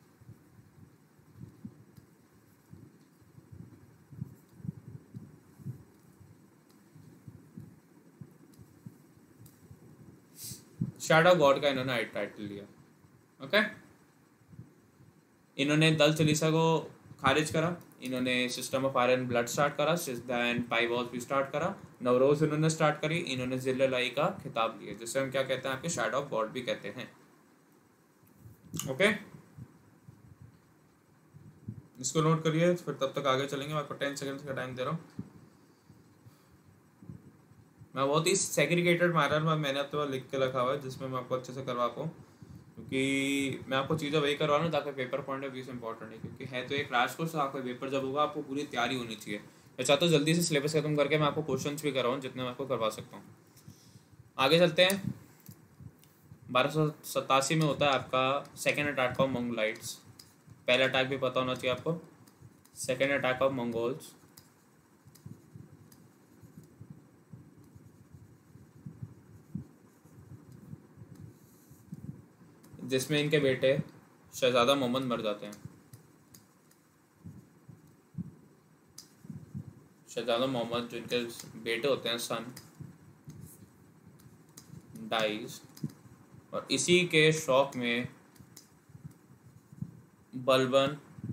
Shadow of God का इन्होंने टाइटल लिया। ओके, इन्होंने दल चलीसा को खारिज करा, इन्होंने system of fire and blood start करा, सिजदा एंड पाइवॉज भी स्टार्ट करा, नवरोज इन्होंने स्टार्ट करी, इन्होंने जिल्ले का खिताब लिया, जिसे हम क्या कहते हैं, आपके शैडो ऑफ गॉड भी कहते हैं। ओके, इसको नोट करिए, फिर तब तक आगे चलेंगे। मैं आपको 10 सेकंड का टाइम दे रहा हूँ। मैं बहुत ही सेग्रीगेटेड मैनर में मैंने तो लिख के रखा हुआ है, जिसमें मैं आपको अच्छे से करवा पाऊँ, क्योंकि मैं आपको चीज़ें वही करवा रहा हूँ ताकि पेपर पॉइंट ऑफ व्यू से इंपॉर्टेंट है, क्योंकि है तो एक क्रैश कोर्स, आपका पेपर जब होगा आपको पूरी तैयारी होनी चाहिए। मैं चाहता हूँ जल्दी से सिलेबस खत्म करके मैं आपको क्वेश्चंस भी करवाऊँ जितने मैं आपको करवा सकता हूँ। आगे चलते हैं। 1287 में होता है आपका सेकेंड अटैक ऑफ मंगोलाइट्स। पहला अटैक भी पता होना चाहिए आपको, सेकेंड अटैक ऑफ मंगोल्स, जिसमें इनके बेटे शहजादा मोहम्मद मर जाते हैं। शहजादा मोहम्मद जो इनके बेटे होते हैं, सन डाइज, और इसी के शौक में बलबन,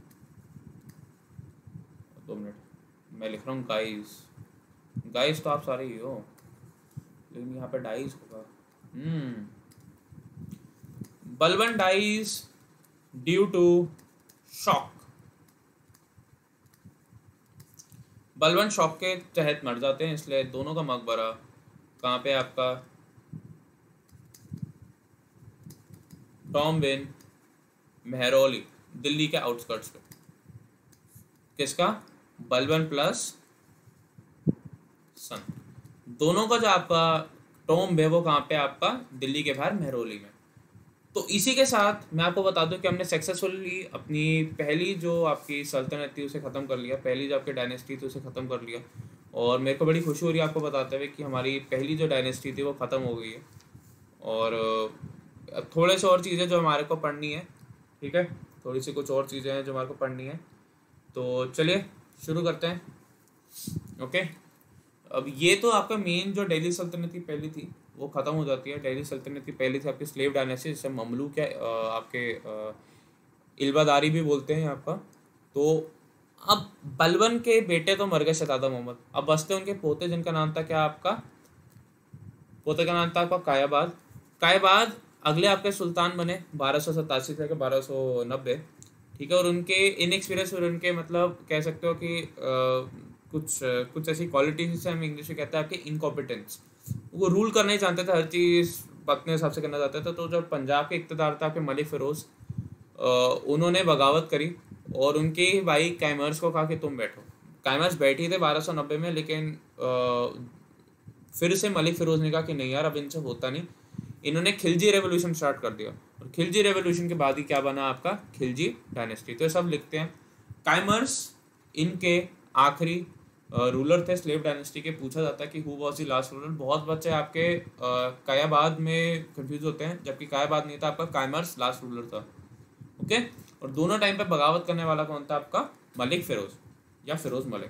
2 मिनट मैं लिख रहा हूँ गाइस, गाइस तो आप सारे ही हो, लेकिन यहाँ पे डाइज होगा। Balban dies due to shock, Balban shock के तहत मर जाते हैं, इसलिए दोनों का मकबरा कहाँ पे, आपका टॉम बिन मेहरौली, दिल्ली के आउटस्कर्ट्स पे। किसका, बलबन प्लस सन, दोनों का जो आपका टॉम है वो कहाँ पे, आपका दिल्ली के बाहर मेहरौली में। तो इसी के साथ मैं आपको बता दूं कि हमने सक्सेसफुली अपनी पहली जो आपकी सल्तनत थी उसे ख़त्म कर लिया, पहली जो आपकी डायनेस्टी थी उसे ख़त्म कर लिया, और मेरे को बड़ी खुशी हो रही है आपको बताते हुए कि हमारी पहली जो डायनेस्टी थी वो ख़त्म हो गई है। और थोड़े से और चीज़ें जो हमारे को पढ़नी है, ठीक है, थोड़ी सी कुछ और चीज़ें हैं जो हमारे को पढ़नी है, तो चलिए शुरू करते हैं। ओके, अब ये तो आपका मेन जो दिल्ली सल्तनत की पहली थी वो ख़त्म हो जाती है। दिल्ली सल्तनत की पहली थी आपकी स्लेव डायनेस्टी, जिसे ममलूक या आपके इल्बादारी भी बोलते हैं आपका। तो अब बलबन के बेटे तो मर गए शहजादा मोहम्मद, अब बसते उनके पोते, जिनका नाम था क्या, आपका पोते का नाम था आपका कायाबाद। कायाबाद अगले आपके सुल्तान बने 1287 से 1290, ठीक है, और उनके इनएक्सपीरियंस और उनके मतलब कह सकते हो कि कुछ ऐसी क्वालिटी जिसे हम इंग्लिश में कहते हैं आपके इनकॉम्पिटेंस, वो रूल करना ही जानते थे, हर चीज़ अपने हिसाब से करना चाहते थे। तो जब पंजाब के इक़्तिदार था आपके मलिक फ़िरोज़, उन्होंने बगावत करी और उनके भाई कैमर्स को कहा कि तुम बैठो। कैमर्स बैठी थे 1290 में, लेकिन फिर से मलिक फ़िरोज़ ने कहा कि नहीं यार, अब इनसे होता नहीं। इन्होंने खिलजी रेवोल्यूशन स्टार्ट कर दिया, और खिलजी रेवोल्यूशन के बाद ही क्या बना आपका, खिलजी डायनेस्टी। तो ये सब लिखते हैं। कैमर्स इनके आखिरी रूलर थे स्लेव डायनेस्टी के। पूछा जाता है कि who was the last ruler. बहुत बच्चे आपके कायाबाद में कंफ्यूज होते हैं, जबकि कायाबाद नहीं था, आपका कैमर्स लास्ट रूलर था। ओके, और दोनों टाइम पे बगावत करने वाला कौन था, आपका मलिक फ़िरोज़ या फ़िरोज़ मलिक।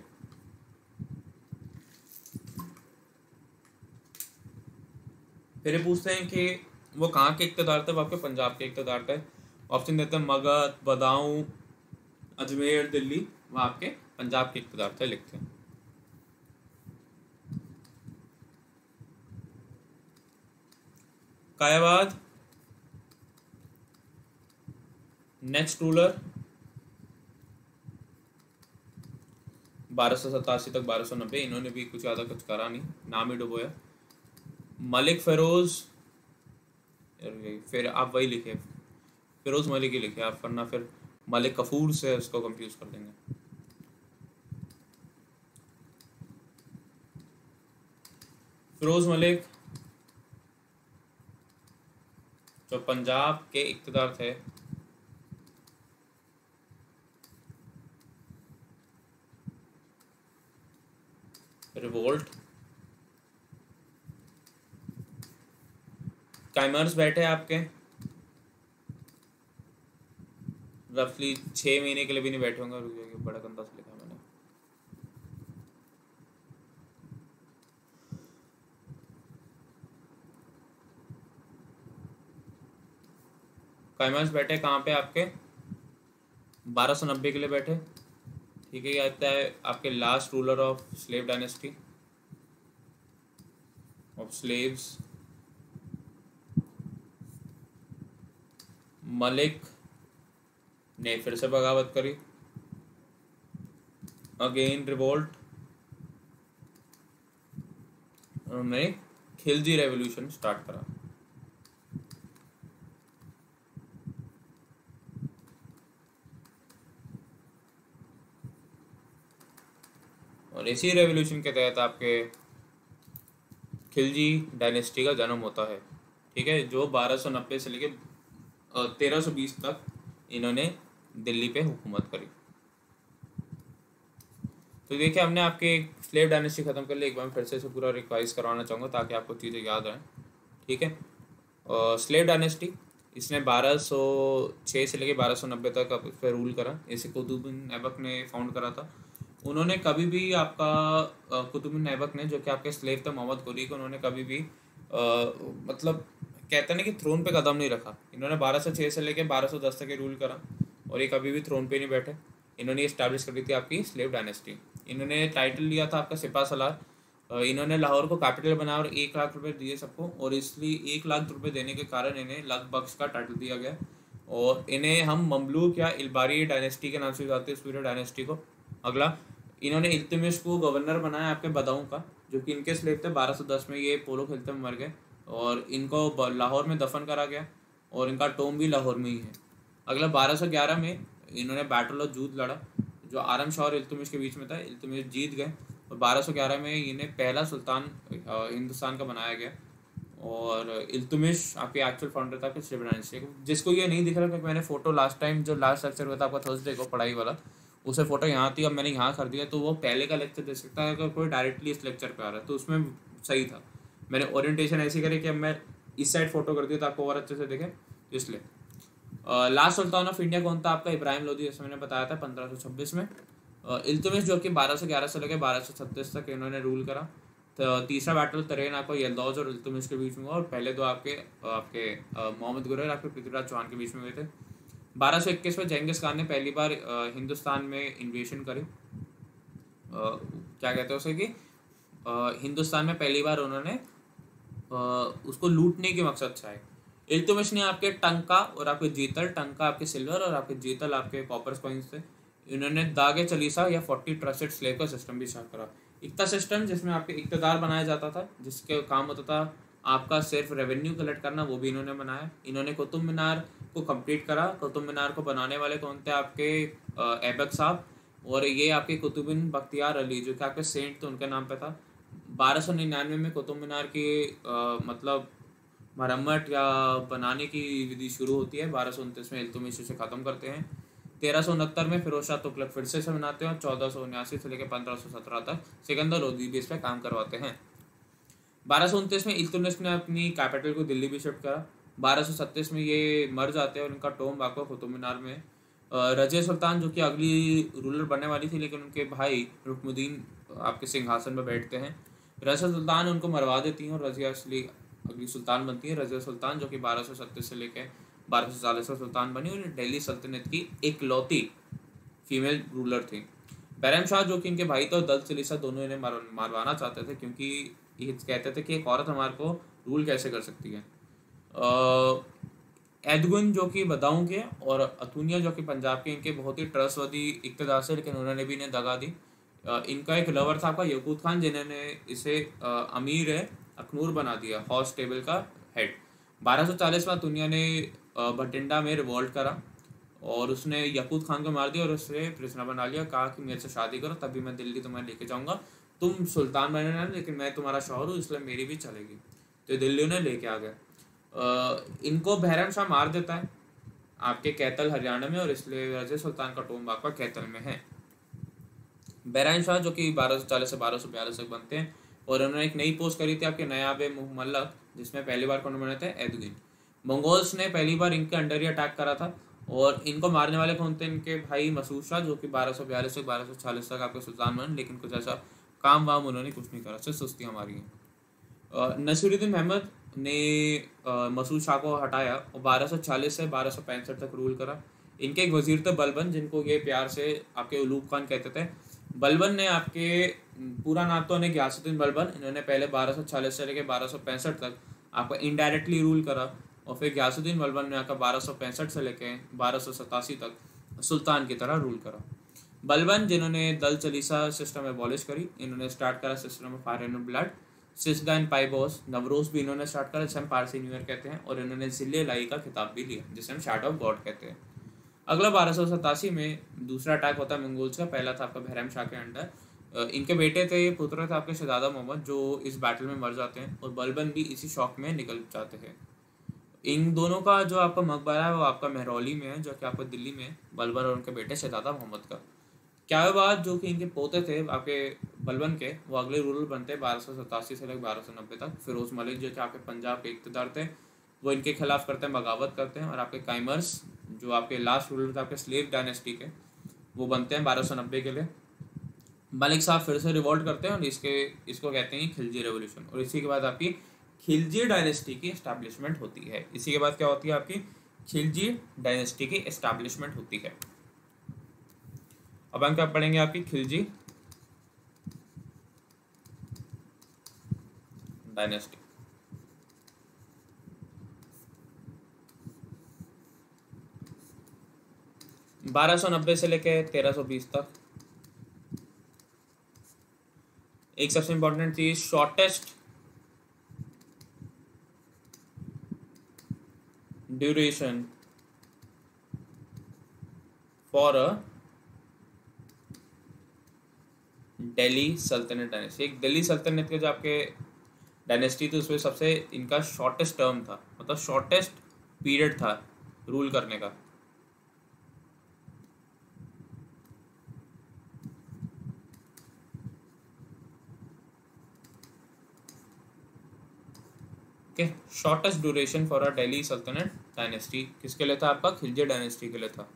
फिर पूछते हैं कि वो कहाँ के इक़्तिदार थे, वो आपके पंजाब के इक़्तिदार थे। ऑप्शन देते हैं मगध, बदाऊं, अजमेर, दिल्ली, वो आपके पंजाब के इक़्तिदार थे, लिखते हैं। कायाबाद नेक्स्ट रूलर 1287 तक 1290, इन्होंने भी कुछ ज़्यादा कुछ करा नहीं, नाम ही डुबोया। मलिक फ़िरोज़, फिर आप वही लिखे, फ़िरोज़ मलिक ही लिखे आप, वरना फिर मलिक कफूर से उसको कंफ्यूज कर देंगे। फ़िरोज़ मलिक जो पंजाब के इक़्तिदार थे, रिवोल्ट, काइमर्स बैठे आपके रफली 6 महीने के लिए भी नहीं बैठे होंगे, रुक बड़ा गंदा से लिखा मैंने। काइमर्स बैठे कहाँ पे आपके 1290 के लिए बैठे, ठीक है। ये आता है आपके last ruler of slave dynasty of slaves, Malik ने फिर से बगावत करी, अगेन रिवोल्ट, उन्होंने खिलजी रेवोल्यूशन स्टार्ट करा। और इसी रेवोल्यूशन के तहत आपके खिलजी डायनेस्टी का जन्म होता है, ठीक है, जो 1290 से लेके 1320 तक इन्होंने दिल्ली पे हुकूमत करी। तो देखिए हमने आपके स्लेव डायनेस्टी ख़त्म कर ली, एक बार फिर से इसे पूरा रिवाइज करवाना चाहूँगा ताकि आपको चीज़ें याद आएँ, ठीक है। स्लेव डायनेस्टी इसने 1206 से लेके 1290 तक इस पर रूल करा। इसे कुतुबुद्दीन ऐबक ने फाउंड करा था। उन्होंने कभी भी आपका कुतुबुद्दीन ऐबक ने, जो कि आपके स्लेव थे मोहम्मद कुली को, उन्होंने कभी भी मतलब कहते हैं ना कि थ्रोन पे कदम नहीं रखा। इन्होंने 1206 से लेके 1210 तक रूल करा और ये कभी भी थ्रोन पे नहीं बैठे। इन्होंने इस्टेब्लिश कर दी थी आपकी स्लेव डायनेस्टी। इन्होंने टाइटल लिया था आपका सिपा सलार। इन्होंने लाहौर को कैपिटल बनाया और 1 लाख रुपए दिए सबको, और इसलिए 1 लाख रुपए देने के कारण इन्हें लख बख्श का टाइटल दिया गया। और इन्हें हम ममलूक या इल्बारी डायनेस्टी के नाम से जाते हैं, इस पूरे डायनेस्टी को। अगला, इन्होंने इल्तुतमिश को गवर्नर बनाया आपके बदाऊं का, जो कि इनके स्लेव थे। 1210 में ये पोलो खेलते में मर गए और इनको लाहौर में दफन करा गया और इनका टोम भी लाहौर में ही है। अगला 1211 में इन्होंने बैटल ऑफ जूद लड़ा, जो आरम शाह और इल्तुतमिश के बीच में था। इल्तुतमिश जीत गए और 1211 में इन्हें पहला सुल्तान हिंदुस्तान का बनाया गया। और इल्तुतमिश आपके एक्चुअल फाउंडर था स्लेव डायनेस्टी। जिसको ये नहीं दिख रहा, क्योंकि मैंने फोटो लास्ट टाइम जो लास्ट लेक्चर हुआ था आपका थर्सडे को पढ़ाई वाला, उसे फोटो यहाँ थी, अब मैंने यहाँ कर दिया, तो वो पहले का लेक्चर देख सकता है अगर कोई डायरेक्टली इस लेक्चर पे आ रहा है, तो उसमें सही था। मैंने ओरिएंटेशन ऐसी करी कि अब मैं इस साइड फोटो कर दिया ताकि और अच्छे से देखें, इसलिए। लास्ट सुल्तान ऑफ इंडिया कौन था आपका? इब्राहिम लोदी, जैसे मैंने बताया था 1526 में। इल्तुतमिश जो कि 1211 से लेकर 1236 तक इन्होंने रूल करा। तो तीसरा बैटल तरेन आपका यलदौज और इल्तुतमिश के बीच में हुआ, और पहले दो आपके मोहम्मद गुरर आपके पृथ्वीराज चौहान के बीच में हुए थे। 1221 में जेंगिस खान ने पहली बार हिंदुस्तान में इन्वेशन करी। क्या कहते हैं उसे कि हिंदुस्तान में पहली बार उन्होंने उसको लूटने के मकसद से आए। इल्तुतमिश ने आपके टंका और आपके जीतल, टंका आपके सिल्वर और आपके जीतल आपके कॉपर कॉइन्स थे। इन्होंने दागे चलीसा या 40 ट्रस्टेड स्लेव का सिस्टम भी स्टार्ट करा। इक्ता सिस्टम, जिसमें आपके इक्तदार बनाया जाता था, जिसके काम होता था आपका सिर्फ रेवेन्यू कलेक्ट करना, वो भी इन्होंने बनाया। इन्होंने कुतुब मीनार को कंप्लीट करा। कुतुब मीनार को बनाने वाले कौन थे? आपके ऐबक साहब, और ये आपके कुतुबिन बख्तियार अली, जो कि आपके सेंट थे, उनके नाम पे था। 1299 में कुतुब मीनार की मतलब मरम्मत या बनाने की विधि शुरू होती है। 1229 में इल्तुतमिश इसे ख़त्म करते हैं। 1369 में फिरोज शाह तुगलक फिर से बनाते हैं और 1479 से लेकर 1517 तक सिकंदर लोदी भी इस पर काम करवाते हैं। 1229 में इल्तुतमिश ने अपनी कैपिटल को दिल्ली भी शिफ्ट करा। 1237 में ये मर जाते हैं और उनका टोम वाक़ कुतुब मीनार में। रज़िया सुल्तान, जो कि अगली रूलर बनने वाली थी, लेकिन उनके भाई रुकनुद्दीन आपके सिंहासन पर बैठते हैं। रज़िया सुल्तान उनको मरवा देती हैं और रज़िया असली अगली सुल्तान बनती है। रज़िया सुल्तान, जो कि 1237 से लेकर 1240 में सुल्तान बनी और दिल्ली सल्तनत की इकलौती फीमेल रूलर थी। बैरम शाह, जो कि इनके भाई थे, और दल चलीसा दोनों इन्हें मारवाना चाहते थे, क्योंकि ये कहते थे कि एक औरत हमारे को रूल कैसे कर सकती है। एदगुन, जो कि बदाऊं के, और अतुनिया, जो कि पंजाब के, इनके बहुत ही ट्रस्टवर्दी इक़्तिदार से, लेकिन उन्होंने भी इन्हें दगा दी। इनका एक लवर था आपका यकूत खान, जिन्होंने इसे अमीर है अखनूर बना दिया हॉर्स टेबल का हेड। 1240 में दुनिया ने बठिंडा में रिवॉल्ट करा और उसने यकूत खान को मार दिया और उसे प्रिजनर बना लिया। कहा कि मेरे से शादी करो तभी मैं दिल्ली तुम्हें लेके जाऊंगा, तुम सुल्तान बनना लेकिन मैं तुम्हारा शौहर हूँ इसलिए मेरी भी चलेगी। तो दिल्ली उन्हें लेके आ गया। इनको बहरम शाह मार देता है आपके कैथल हरियाणा में, और इसलिए वजह सुल्तान का टोम्ब आपका कैथल में है। बहरम शाह जो कि 1240 से 1242 तक बनते हैं, और उन्होंने एक नई पोस्ट करी थी आपके नयाब मुहम्मद, जिसमें पहली बार कौन बने थे, एदुद्दीन। मंगोल्स ने पहली बार इनके अंडर ही अटैक करा था, और इनको मारने वाले कौन थे, इनके भाई मसूद शाह जो कि 1242 से 1240 तक आपके सुल्तान बने, लेकिन कुछ ऐसा काम वाम उन्होंने कुछ नहीं करा, सिर्फ सुस्ती हमारी है। नसीरुद्दीन अहमद ने मसूद शाह को हटाया और 1240 से 1265 तक रूल करा। इनके एक वजीर थे बलबन, जिनको ये प्यार से आपके उलूग खान कहते थे। बलबन ने आपके पूरा नाम तो उन्हें गयासुद्दीन बलबन, इन्होंने पहले 1240 से लेकर 1265 तक आपका इनडायरेक्टली रूल करा, और फिर गयासुद्दीन बलबन ने आपका 1265 से लेकर 1287 तक सुल्तान की तरह रूल करा। बलबन जिन्होंने दल चलीसा सिस्टम एबॉलिश करी, इन्होंने स्टार्ट करा system of fire and blood, सिजदा एंड पाइबोस, नवरोज भी इन्होंने स्टार्ट करा जिसे हम पारसी न्यू ईयर कहते हैं, और इन्होंने जिले लाई का खिताब भी लिया जिसे हम शैडो ऑफ गॉड कहते हैं। अगला 1287 में दूसरा अटैक होता है मंगोल्स का, पहला था आपका बहरम शाह के अंडर। इनके बेटे थे, पुत्र थे आपके शहजादा मोहम्मद, जो इस बैटल में मर जाते हैं, और बलबन भी इसी शौक में निकल जाते हैं। इन दोनों का जो आपका मकबरा है वो आपका मेहरौली में है, जो कि आपको दिल्ली में है, बलबन और उनके बेटे शहजादा मोहम्मद का। क्या बात जो कि इनके पोते थे आपके बलबन के, वो अगले रूलर बनते 1287 से लेकर 1290 तक। फिरोज मलिक जो कि आपके पंजाब के इक़्तिदार थे, वो इनके खिलाफ करते हैं, बगावत करते हैं, और आपके काइमर्स जो आपके लास्ट रूलर थे आपके स्लेव डायनेस्टी के, वो बनते हैं 1290 के लिए। मलिक साहब फिर से रिवॉल्ट करते हैं और इसको कहते हैं खिलजी रेवोल्यूशन, और इसी के बाद आपकी खिलजी डायनेस्टी की एस्टैब्लिशमेंट होती है। इसी के बाद क्या होती है, आपकी खिलजी डायनेस्टी की एस्टैब्लिशमेंट होती है। अब हम क्या पढ़ेंगे, आपकी खिलजी डायनेस्टी। बारह सौ नब्बे से लेके 1320 तक एक सबसे इंपॉर्टेंट चीज, shortest duration for a Delhi सल्तनत डायनेस्टी। एक दिल्ली सल्तनत के जो आपके डायनेस्टी थी उसमें सबसे इनका शॉर्टेस्ट टर्म था, मतलब शॉर्टेस्ट पीरियड था रूल करने का। Okay, shortest duration for a Delhi सल्तनत डायनेस्टी किसके लिए था, आपका खिलजी डायनेस्टी के लिए था।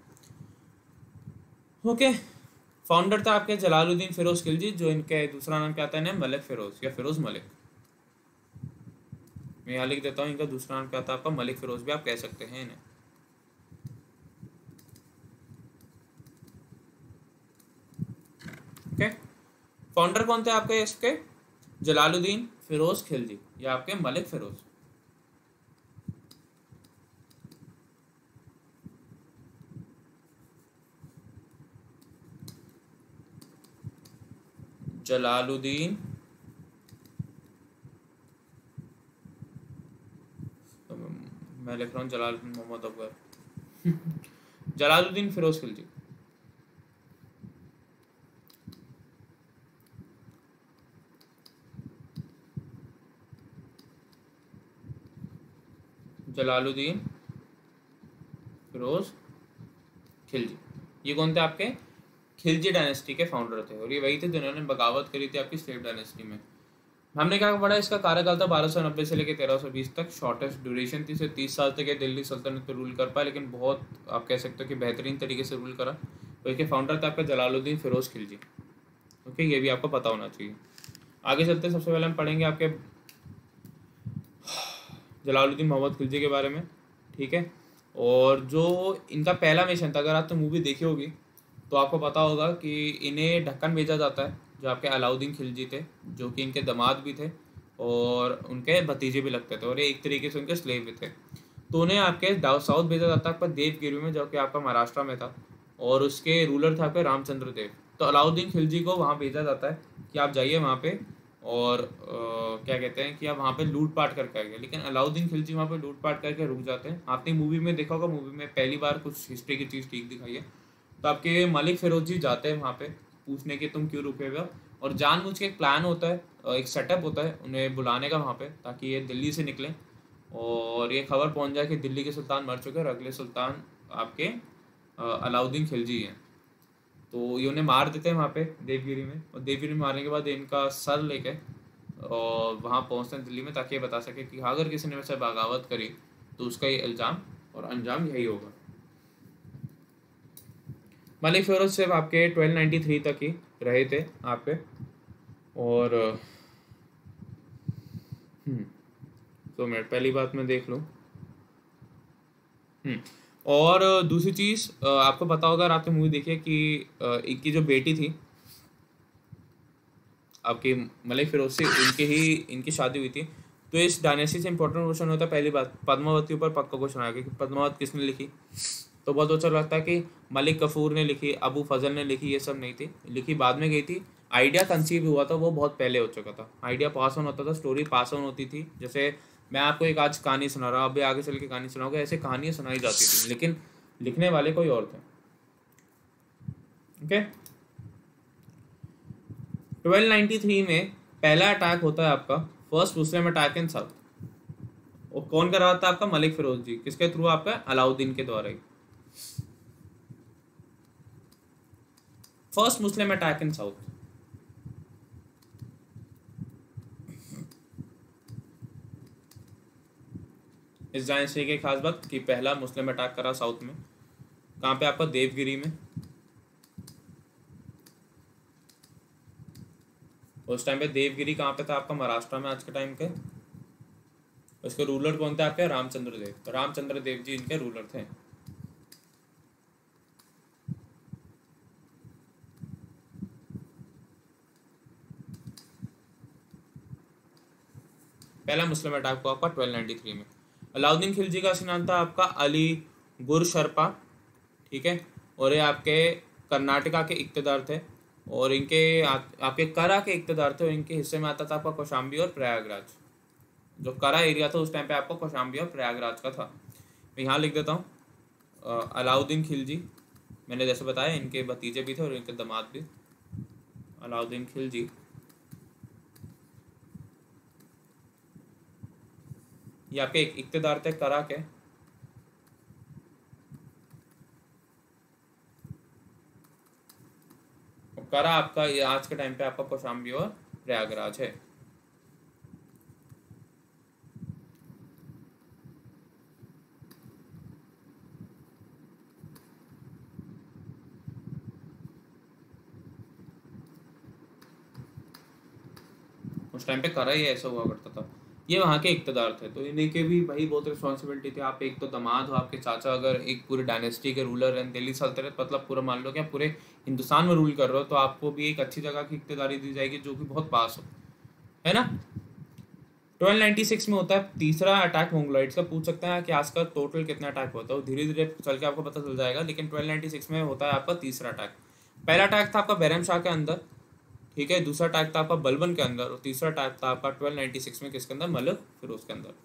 ओके, फाउंडर था आपके जलालुद्दीन फिरोज खिलजी, जो इनके दूसरा नाम क्या आता है, मलिक फिरोज या फिरोज मलिक। मैं यहाँ लिख देता हूँ, इनका दूसरा नाम क्या था आपका, मलिक फिरोज भी आप कह सकते हैं इन्हें। ओके, फाउंडर कौन थे आपके इसके, जलालुद्दीन फिरोज खिलजी या आपके मलिक फिरोज। जलालुद्दीन मैं लिख रहा हूँ जलालुद्दीन मोहम्मद अकबर जलालुद्दीन फिरोज खिलजी। जलालुद्दीन फिरोज खिलजी ये कौन थे, आपके खिलजी डायनेस्टी के फाउंडर थे, और ये वही थे जिन्होंने बगावत करी थी आपकी स्लेव डायनेस्टी में। हमने क्या पढ़ा, इसका कार्यकाल था 1290 से लेकर 1320 तक, शॉर्टेस्ट ड्यूरेशन थी, सिर्फ 30 साल तक ये दिल्ली सल्तनत पर रूल कर पाए, लेकिन बहुत आप कह सकते हो कि बेहतरीन तरीके से रूल करा। तो इसके फाउंडर थे आपका जलालुद्दीन फिरोज खिलजी। ओके, ये भी आपको पता होना चाहिए। आगे चलते हैं, सबसे पहले हम पढ़ेंगे आपके जलालुद्दीन मोहम्मद खिलजी के बारे में, ठीक है। और जो इनका पहला मिशन था, अगर आपने मूवी देखी होगी तो आपको पता होगा कि इन्हें ढक्कन भेजा जाता है, जो आपके अलाउद्दीन खिलजी थे, जो कि इनके दामाद भी थे और उनके भतीजे भी लगते थे, और ये एक तरीके से उनके स्लेव भी थे। तो उन्हें आपके साउथ भेजा जाता है आपका देवगिरी में, जो कि आपका महाराष्ट्र में था, और उसके रूलर था आपके रामचंद्र देव। तो अलाउद्दीन खिलजी को वहाँ भेजा जाता है कि आप जाइए वहाँ पे और क्या कहते हैं कि आप वहाँ पे लूटपाट करके आ गए, लेकिन अलाउद्दीन खिलजी वहाँ पे लूटपाट करके रुक जाते हैं। आपने मूवी में देखा होगा, मूवी में पहली बार कुछ हिस्ट्री की चीज़ ठीक दिखाई है। तो आपके मलिक फिरोज जी जाते हैं वहाँ पे पूछने के तुम क्यों रुके हुए हो, और जानबूझ के एक प्लान होता है, एक सेटअप होता है उन्हें बुलाने का वहाँ पे, ताकि ये दिल्ली से निकलें और ये खबर पहुँच जाए कि दिल्ली के सुल्तान मर चुके हैं और अगले सुल्तान आपके अलाउद्दीन खिलजी हैं। तो ये उन्हें मार देते हैं वहाँ पे देवगिरी में, और देवगिरी में मारने के बाद इनका सर लेके और वहाँ पहुँचते हैं दिल्ली में, ताकि ये बता सके कि अगर किसी ने वैसे बगावत करी तो उसका ये इल्ज़ाम और अंजाम यही होगा। मलिक फिरोज सिर्फ आपके 1293 तक ही रहे थे आप पे। और तो मैं पहली बात मैं देख लूँ। और दूसरी चीज़ आपको पता होगा, अगर आपने मूवी देखी है कि इनकी जो बेटी थी आपकी मलिक फिरोज से, इनकी शादी हुई थी। तो इस डायनेस्टी से इंपॉर्टेंट क्वेश्चन होता है, पहली बात पद्मावती ऊपर पक्का क्वेश्चन आएगा कि पद्मावत किसने लिखी। तो बहुत अच्छा लगता है कि मलिक कफूर ने लिखी, अबू फजल ने लिखी, ये सब नहीं थी, लिखी बाद में गई थी। आइडिया कंसीव हुआ था वो बहुत पहले हो चुका था, आइडिया पास ऑन होता था, स्टोरी पास ऑन होती थी। जैसे मैं आपको एक आज कहानी सुना रहा हूँ, अभी आगे चल के कहानी सुनाऊंगा, ऐसे कहानियाँ सुनाई जाती थी, लेकिन लिखने वाले कोई और थे। ओके, 1293 में पहला अटैक होता है आपका, first Muslim attack in south. और कौन कर रहा था आपका? मलिक फिरोज जी। किसके थ्रू? आपका अलाउद्दीन के द्वारा ही। First Muslim attack in south. इस डायनेस्टी की खास बात कि पहला मुस्लिम अटैक करा साउथ में, कहाँ पे? आपका देवगिरी में। उस टाइम पे देवगिरी कहाँ पे था? आपका महाराष्ट्र में आज के टाइम के। उसके रूलर कौन थे आपके? रामचंद्र देव। तो रामचंद्र देव जी इनके रूलर थे। पहला मुस्लिम अटैक हुआ आपका 1293 में। अलाउद्दीन खिलजी का असली नाम था आपका अली गुर शर्पा, ठीक है। और ये आपके कर्नाटका के इक्तदार थे, और इनके आपके करा के इक्तदार थे, और इनके हिस्से में आता था आपका कौशाम्बी और प्रयागराज। जो करा एरिया था उस टाइम पे आपको कौशाम्बी और प्रयागराज का था। मैं यहाँ लिख देता हूँ अलाउद्दीन खिलजी, मैंने जैसे बताया इनके भतीजे भी थे और इनके दामाद भी। अलाउद्दीन खिलजी ये आपके इक्तदार थे करा के, करा आपका ये आज के टाइम पे आपका कौशाम्बी और प्रयागराज है। उस टाइम पे करा ही ऐसा हुआ करता था। ये वहाँ के इक्तदार थे, तो इन्हीं के भी भाई बहुत रिस्पॉन्सिबिलिटी थी। आप एक तो दामाद हो, आपके चाचा अगर एक पूरे डायनेस्टी के रूलर हैं, दिल्ली सल्तनत मतलब पूरा मान लो कि आप पूरे हिंदुस्तान में रूल कर रहे हो, तो आपको भी एक अच्छी जगह की इक्तदारी दी जाएगी जो कि बहुत पास हो, है ना। 1296 में होता है तीसरा अटैक मंगोलाइड्स का। पूछ सकते हैं कि आज का टोटल कितना अटैक होता है, धीरे धीरे चल के आपको पता चल जाएगा, लेकिन 1296 में होता है आपका तीसरा अटैक। पहला अटैक था आपका बैरम शाह के अंदर, ठीक है। दूसरा अटैक था आपका बलबन के अंदर, और तीसरा अटैक था आपका 1296 में किसके अंदर? मलिक फिरोज के अंदर।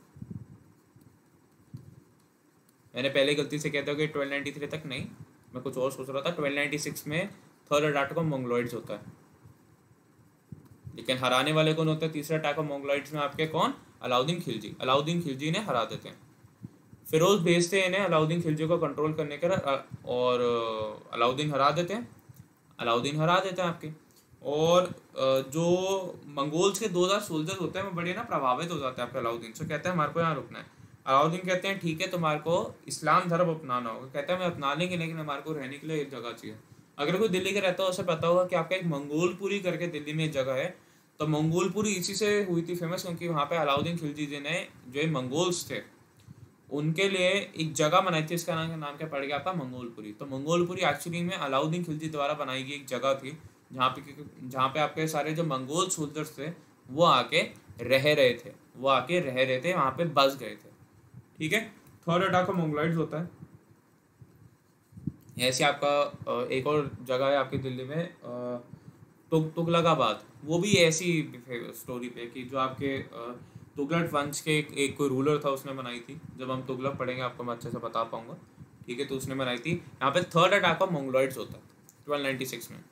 मैंने पहले गलती से कहता हूँ कि 1293 तक नहीं, मैं कुछ और सोच रहा था। 1296 में थर्ड अटैक ऑफ मंगोलॉइड्स होता है, लेकिन हराने वाले कौन होते हैं तीसरे अटैक ऑफ मंगोलॉइड्स में? आपके कौन? अलाउद्दीन खिलजी। अलाउद्दीन खिलजी ने हरा देते हैं। फिरोज भेजते हैं इन्हें अलाउद्दीन खिलजी को कंट्रोल करने के लिए, और अलाउद्दीन हरा देते हैं। अलाउद्दीन हरा देते हैं आपके। और जो मंगोल्स के 2000 सोल्जर्स होते हैं वो बड़े ना प्रभावित हो जाते हैं आपके अलाउद्दीन से, कहते हैं हमारे को यहाँ रुकना है। अलाउद्दीन कहते हैं ठीक है तुम्हारे को इस्लाम धर्म अपनाना होगा। कहते हैं मैं अपना लेंगे, लेकिन हमारे को रहने के लिए एक जगह चाहिए। अगर कोई दिल्ली का रहता हो उसे पता होगा कि आपका एक मंगोलपुरी करके दिल्ली में एक जगह है। तो मंगोलपुरी इसी से हुई थी फेमस, क्योंकि वहाँ पे अलाउद्दीन खिलजी जी ने जो ये मंगोल्स थे उनके लिए एक जगह बनाई थी, इसका नाम क्या पड़ गया आपका? मंगोलपुरी। तो मंगोलपुरी एक्चुअली में अलाउद्दीन खिलजी द्वारा बनाई गई एक जगह थी, जहाँ पे आपके सारे जो मंगोल सोल्जर्स थे वो आके रह रहे थे, वहाँ पे बस गए थे, ठीक है। थर्ड अटैक ऑफ मंगोलाइड्स होता है। ऐसे आपका एक और जगह है आपकी दिल्ली में, तुगलकाबाद, वो भी ऐसी स्टोरी पे कि जो आपके तुगलक वंश के एक कोई रूलर था, उसने बनाई थी। जब हम तुगलक पढ़ेंगे आपको मैं अच्छे से बता पाऊंगा, ठीक है। तो उसने बनाई थी। यहाँ पे थर्ड अटैक ऑफ मंगोलॉइड्स होता है 1296 में।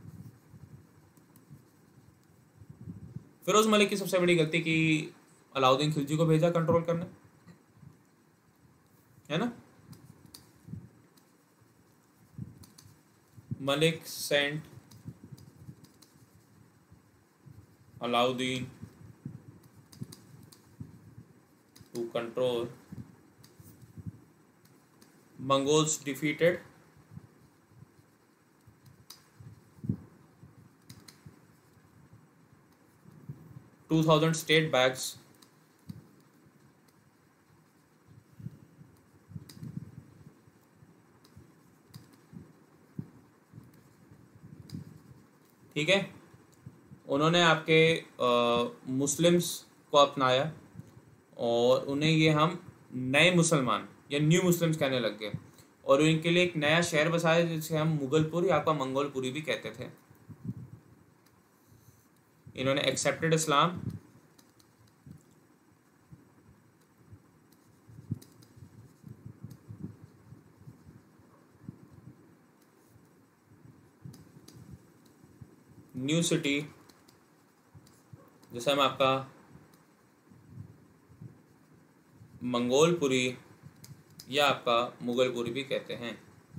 फिरोज मलिक की सबसे बड़ी गलती कि अलाउद्दीन खिलजी को भेजा कंट्रोल करने, है ना। Malik sent Alauddin to control Mongols defeated 2000 state bags ठीक है। उन्होंने आपके मुस्लिम्स को अपनाया और उन्हें ये हम नए मुसलमान या न्यू मुस्लिम्स कहने लग गए, और इनके लिए एक नया शहर बसाया जिसे हम मुगलपुर या आपका मंगोलपुरी भी कहते थे। इन्होंने एक्सेप्टेड इस्लाम, न्यू सिटी जैसे हम आपका मंगोलपुरी या आपका मुगलपुरी भी कहते हैं,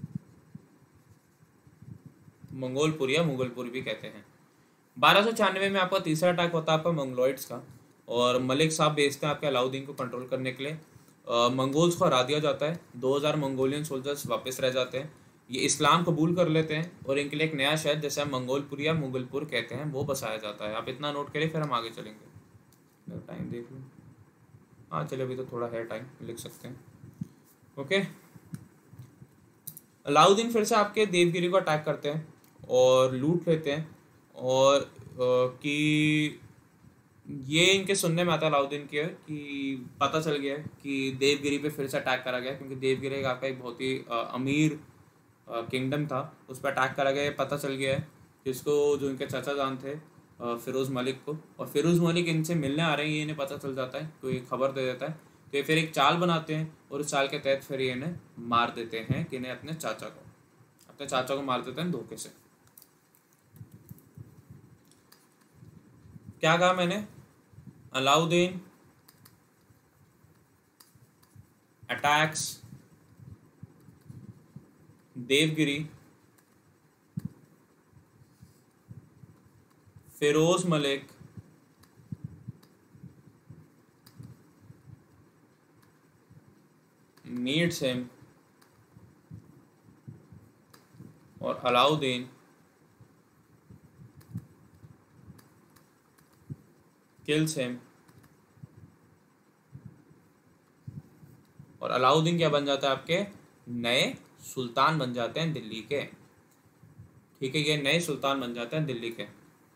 मंगोलपुरी या मुगलपुरी भी कहते हैं। 1296 में आपका तीसरा अटैक होता है आपका मंगोलॉइड्स का, और मलिक साहब भेजते हैं आपके अलाउद्दीन को कंट्रोल करने के लिए। मंगोल्स को हरा दिया जाता है, 2000 मंगोलियन सोल्जर्स वापस रह जाते हैं। ये इस्लाम कबूल कर लेते हैं और इनके लिए एक नया शहर जैसे हम मंगोलपुरी या मुगलपुर कहते हैं वो बसाया जाता है। आप इतना नोट करिए, फिर हम आगे चलेंगे। टाइम देख लूँ, हाँ चलिए अभी तो थोड़ा है टाइम, लिख सकते हैं। ओके, अलाउद्दीन फिर से आपके देवगिरी को अटैक करते हैं और लूट लेते हैं, और कि ये इनके सुनने में आता है अलाउद्दीन के कि पता चल गया कि देवगिरी पे फिर से अटैक करा गया, क्योंकि देवगिरी आपका एक बहुत ही अमीर किंगडम था, उस पर अटैक करा गया, पता चल गया है जिसको, जो इनके चाचा जान थे फिरोज़ मलिक को। और फिरोज़ मलिक इनसे मिलने आ रहे हैं, ये इन्हें पता चल जाता है, तो ये खबर दे देता है। तो ये फिर एक चाल बनाते हैं और उस चाल के तहत फिर ये इन्हें मार देते हैं, कि इन्हें अपने चाचा को मार देते हैं धोखे से। क्या कहा मैंने? Alauddin attacks Devagiri, Firoz Malik meets him, और अलाउद्दीन किल्स हिम। और अलाउद्दीन क्या बन जाता है? आपके नए सुल्तान बन जाते हैं दिल्ली के, ठीक है। ये नए सुल्तान बन जाते हैं दिल्ली के।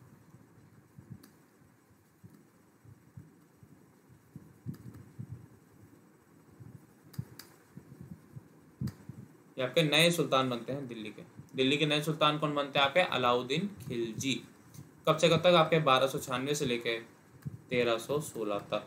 ये आपके नए सुल्तान बनते हैं दिल्ली के। दिल्ली के नए सुल्तान कौन बनते हैं? आपके अलाउद्दीन खिलजी। कब से कब तक? आपके 1296 से लेके 1316 तक।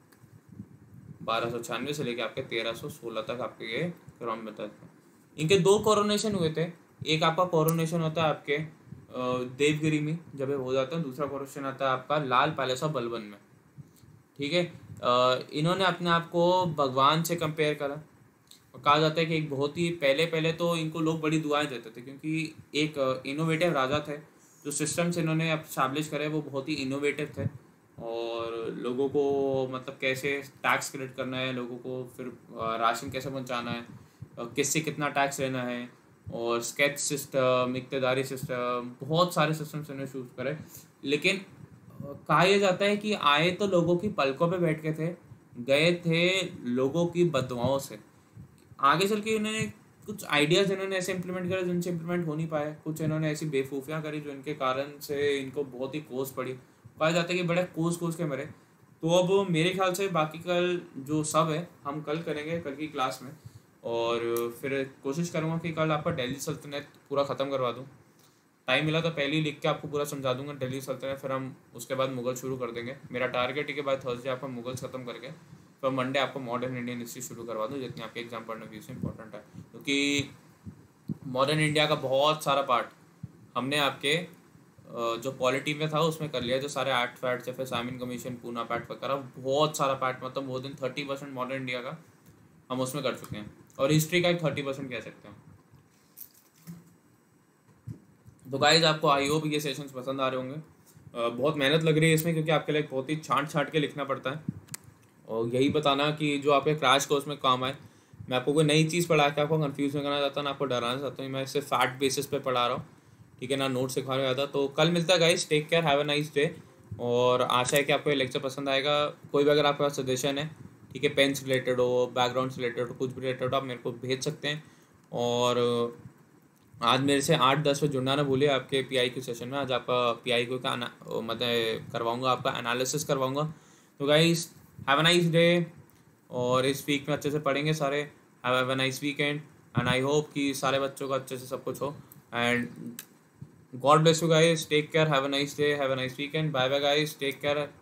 1296 से लेके आपके 1316 तक आपके ये क्रम में था। इनके दो कोरोनेशन हुए थे। एक आपका कोरोनेशन होता है आपके देवगिरी में जब ये हो जाता है, दूसरा कोरोनेशन आता है आपका लाल पैलेस ऑफ बलबन में, ठीक है। इन्होंने अपने आप को भगवान से कंपेयर करा, और कहा जाता है कि एक बहुत ही पहले तो इनको लोग बड़ी दुआएं देते थे, क्योंकि एक इनोवेटिव राजा थे। जो सिस्टम्स इन्होंने एस्टैब्लिश करे वो बहुत ही इनोवेटिव थे, और लोगों को मतलब कैसे टैक्स कलेक्ट करना है, लोगों को फिर राशन कैसे पहुंचाना है, किससे कितना टैक्स लेना है, और स्केच सिस्टम, इक्तदारी सिस्टम, बहुत सारे सिस्टम्स इन्होंने शूट करे। लेकिन कहा यह जाता है कि आए तो लोगों की पलकों पे बैठ के थे, गए थे लोगों की बददुआओं से। आगे चल के इन्होंने कुछ आइडियाज़ इन्होंने ऐसे इंप्लीमेंट करे जिनसे इंप्लीमेंट हो नहीं पाए, कुछ इन्होंने ऐसी बेवकूफ़ियाँ करी जो इनके कारण से इनको बहुत ही कोस पड़ी। कहा जाता है कि बड़े कोस के मरे। तो अब मेरे ख्याल से बाकी कल जो सब है हम कल करेंगे, कल की क्लास में, और फिर कोशिश करूँगा कि कल आपका दिल्ली सल्तनत पूरा ख़त्म करवा दूँ। टाइम मिला तो पहले ही लिख के आपको पूरा समझा दूंगा दिल्ली सल्तनत, फिर हम उसके बाद मुगल शुरू कर देंगे। मेरा टारगेट है कि बाय थर्सडे आपको मुगल्स खत्म करके फिर मंडे आपको मॉडर्न इंडियन हिस्ट्री शुरू करवा दूँ, जितनी आपके एग्जाम पॉइंट ऑफ व्यू से इंपॉर्टेंट है। क्योंकि मॉडर्न इंडिया का बहुत सारा पार्ट हमने आपके जो पॉलिटी में था उसमें कर लिया, जो सारे एक्ट फैक्ट या फिर साइमन कमीशन, पूना पैक्ट वगैरह, बहुत सारा पार्ट, मतलब मोर देन 30% मॉडर्न इंडिया का हम उसमें कर चुके हैं, और हिस्ट्री का एक 30% कह सकते हैं। तो गाइज आपको आई होप ये सेशंस पसंद आ रहे होंगे। बहुत मेहनत लग रही है इसमें, क्योंकि आपके लिए बहुत ही छांट के लिखना पड़ता है, और यही बताना कि जो आपके क्रैश कोर्स में काम आए। मैं आपको कोई नई चीज़ पढ़ा के आपको कंफ्यूज नहीं करना चाहता, ना आपको डराना चाहता हूँ। मैं इसे फैक्ट बेसिस पे पढ़ा रहा हूँ, ठीक है ना, नोट सिखा रहा था। तो कल मिलता है guys, take care, have a nice day. और आशा है कि आपको ये लेक्चर पसंद आएगा। कोई भी अगर आपके पास सजेशन है, ठीक है, पेन से रिलेटेड हो, बैकग्राउंड से रिलेटेड हो, कुछ भी रिलेटेड हो, आप मेरे को भेज सकते हैं। और आज मेरे से 8-10 बजे जुड़ना ना भूलिए आपके पीआई के सेशन में। आज आपका पीआई को का मतलब करवाऊँगा, आपका एनालिसिस करवाऊँगा। तो guys have a nice day, और इस वीक में अच्छे से पढ़ेंगे सारे। Have a nice weekend, and I hope कि सारे बच्चों का अच्छे से सब कुछ हो। And God bless you guys, take care, have a nice day, have a nice weekend, bye bye guys, take care.